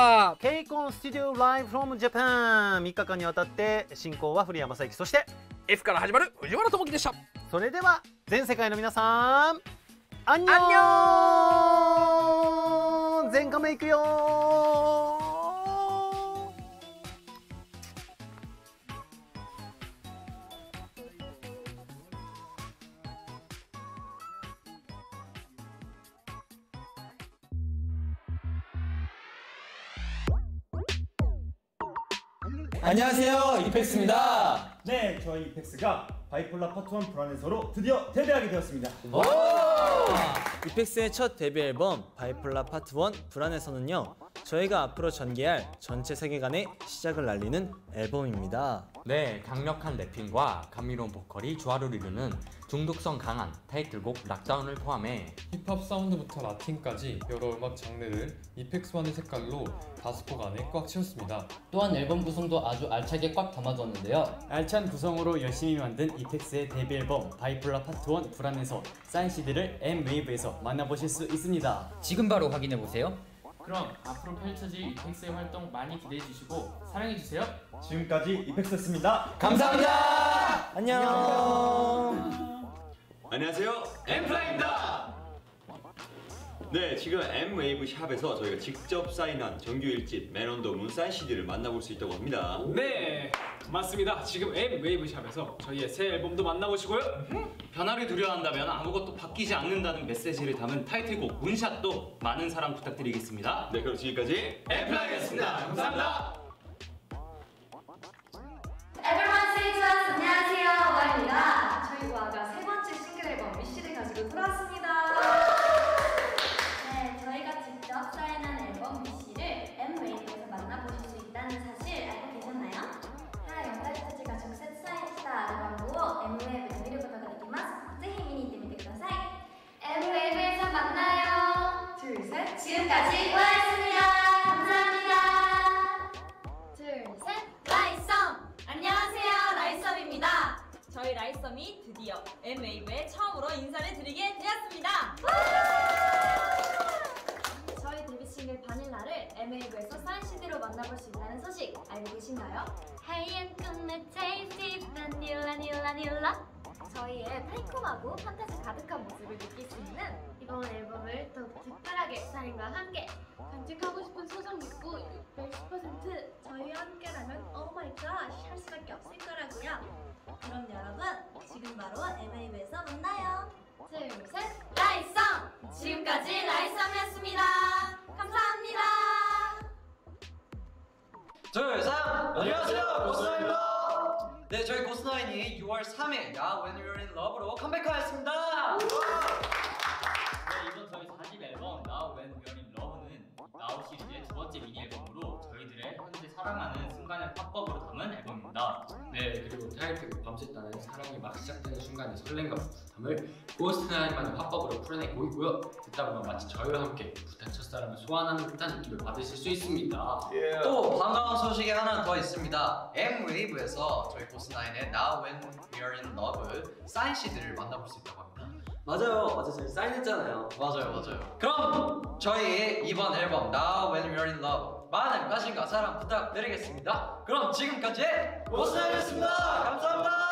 。Kコンスタジオライブフロムジャパン3日間にわたって進行は古谷正之、そして F から始まる藤原智樹でした。 それでは全世界の皆さん、アンニョン。全カメいくよ。 안녕하세요, 이펙스입니다. 네, 저희 이펙스가 바이폴라 파트 1 불안해서로 드디어 데뷔하게 되었습니다. 이펙스의 첫 데뷔 앨범 바이폴라 파트 1 불안해서는요, 저희가 앞으로 전개할 전체 세계관의 시작을 알리는 앨범입니다. 네, 강력한 래핑과 감미로운 보컬이 조화를 이루는 중독성 강한 타이틀곡 락다운을 포함해 힙합 사운드부터 라틴까지 여러 음악 장르를 이펙스만의 색깔로 5곡 안에 꽉 채웠습니다. 또한 앨범 구성도 아주 알차게 꽉 담아두었는데요. 알찬 구성으로 열심히 만든 이펙스의 데뷔 앨범 바이폴라 파트 1 불안해서 사인 CD를 M-웨이브에서 만나보실 수 있습니다. 지금 바로 확인해보세요. 그럼 앞으로 펼쳐질 이펙스의 활동 많이 기대해주시고 사랑해주세요. 지금까지 이펙스였습니다. 감사합니다. 안녕. 안녕하세요, 엠플라이입니다. 네, 지금 M-웨이브 샵에서 저희가 직접 사인한 정규 1집 맨 온 더 문 사인 CD를 만나볼 수 있다고 합니다. 네, 맞습니다. 지금 M-웨이브 샵에서 저희의 새 앨범도 만나보시고요. 변화를 두려워한다면 아무것도 바뀌지 않는다는 메시지를 담은 타이틀곡 문샷도 많은 사랑 부탁드리겠습니다. 네, 그럼 지금까지 엠플라이였습니다. 감사합니다. Everyone say to us, 안녕하세요, 와입니다. 저희 와가 세 번째 싱글 앨범 위시를 가지고 돌아왔습니다. 네, 저희가 직접 사인한 앨범 위시를 M-웨이브에서 만나보실 수 있다는 사실 알고 계셨나요? はい、私たちが直接サインしたアルバムを 지금까지 고하였습니다. 감사합니다. 둘, 셋. 라이썸! 안녕하세요. 라이썸입니다. 저희 라이썸이 드디어 M-웨이브에 처음으로 인사를 드리게 되었습니다. 저희 데뷔 싱글 바닐라를 M-웨이브에서 사인 CD로 만나볼 수 있다는 소식 알고 계신가요? 하얀 꿈의 tasty 바닐라 닐라 닐라. 저희의 달콤하고 판타지 가득한 모습을 느낄 수 있는 이번 앨범을 더욱 특별하게 사인과 함께 간직하고 싶은 소정 믿고 110% 저희와 함께라면 오마이갓 할 수밖에 없을 거라고요. 그럼 여러분 지금 바로 M-웨이브에서 만나요. 둘, 셋. 라이썸! 지금까지 라이썸이었습니다. 감사합니다. 둘, 셋! 안녕하세요, 고스나입니다. 네, 저희 고스나인이 6월 3일 Now When We're in Love로 컴백하였습니다. 네, 이번 저희 4집 앨범 Now When We're in Love는 Now 시리즈의 두 번째 미니 앨범으로 저희들의 현재 사랑하는 순간을 팝업으로 담은 앨범입니다. 네, 그리고 타이틀곡 밤새다는 사랑이 막 시작되는 순간의 설렘과 부담을 고스트나인만의 팝업으로 풀어내고 있고요. 듣다 보면 마치 저희와 함께 부탄 첫사랑을 소환하는 듯한 느낌을 받으실 수 있습니다. 또 반가운 소식이 하나 더 있습니다. M-웨이브에서 저희 고스나인의 Now When We're in Love 사인 CD를 만나볼 수 있다고 합니다. 맞아요. 어제 저희 사인했잖아요. 맞아요. 그럼 저희 이번 앨범 Now When We're in Love 많은 관심과 사랑 부탁드리겠습니다. 그럼 지금까지 고스나인이었습니다. 감사합니다.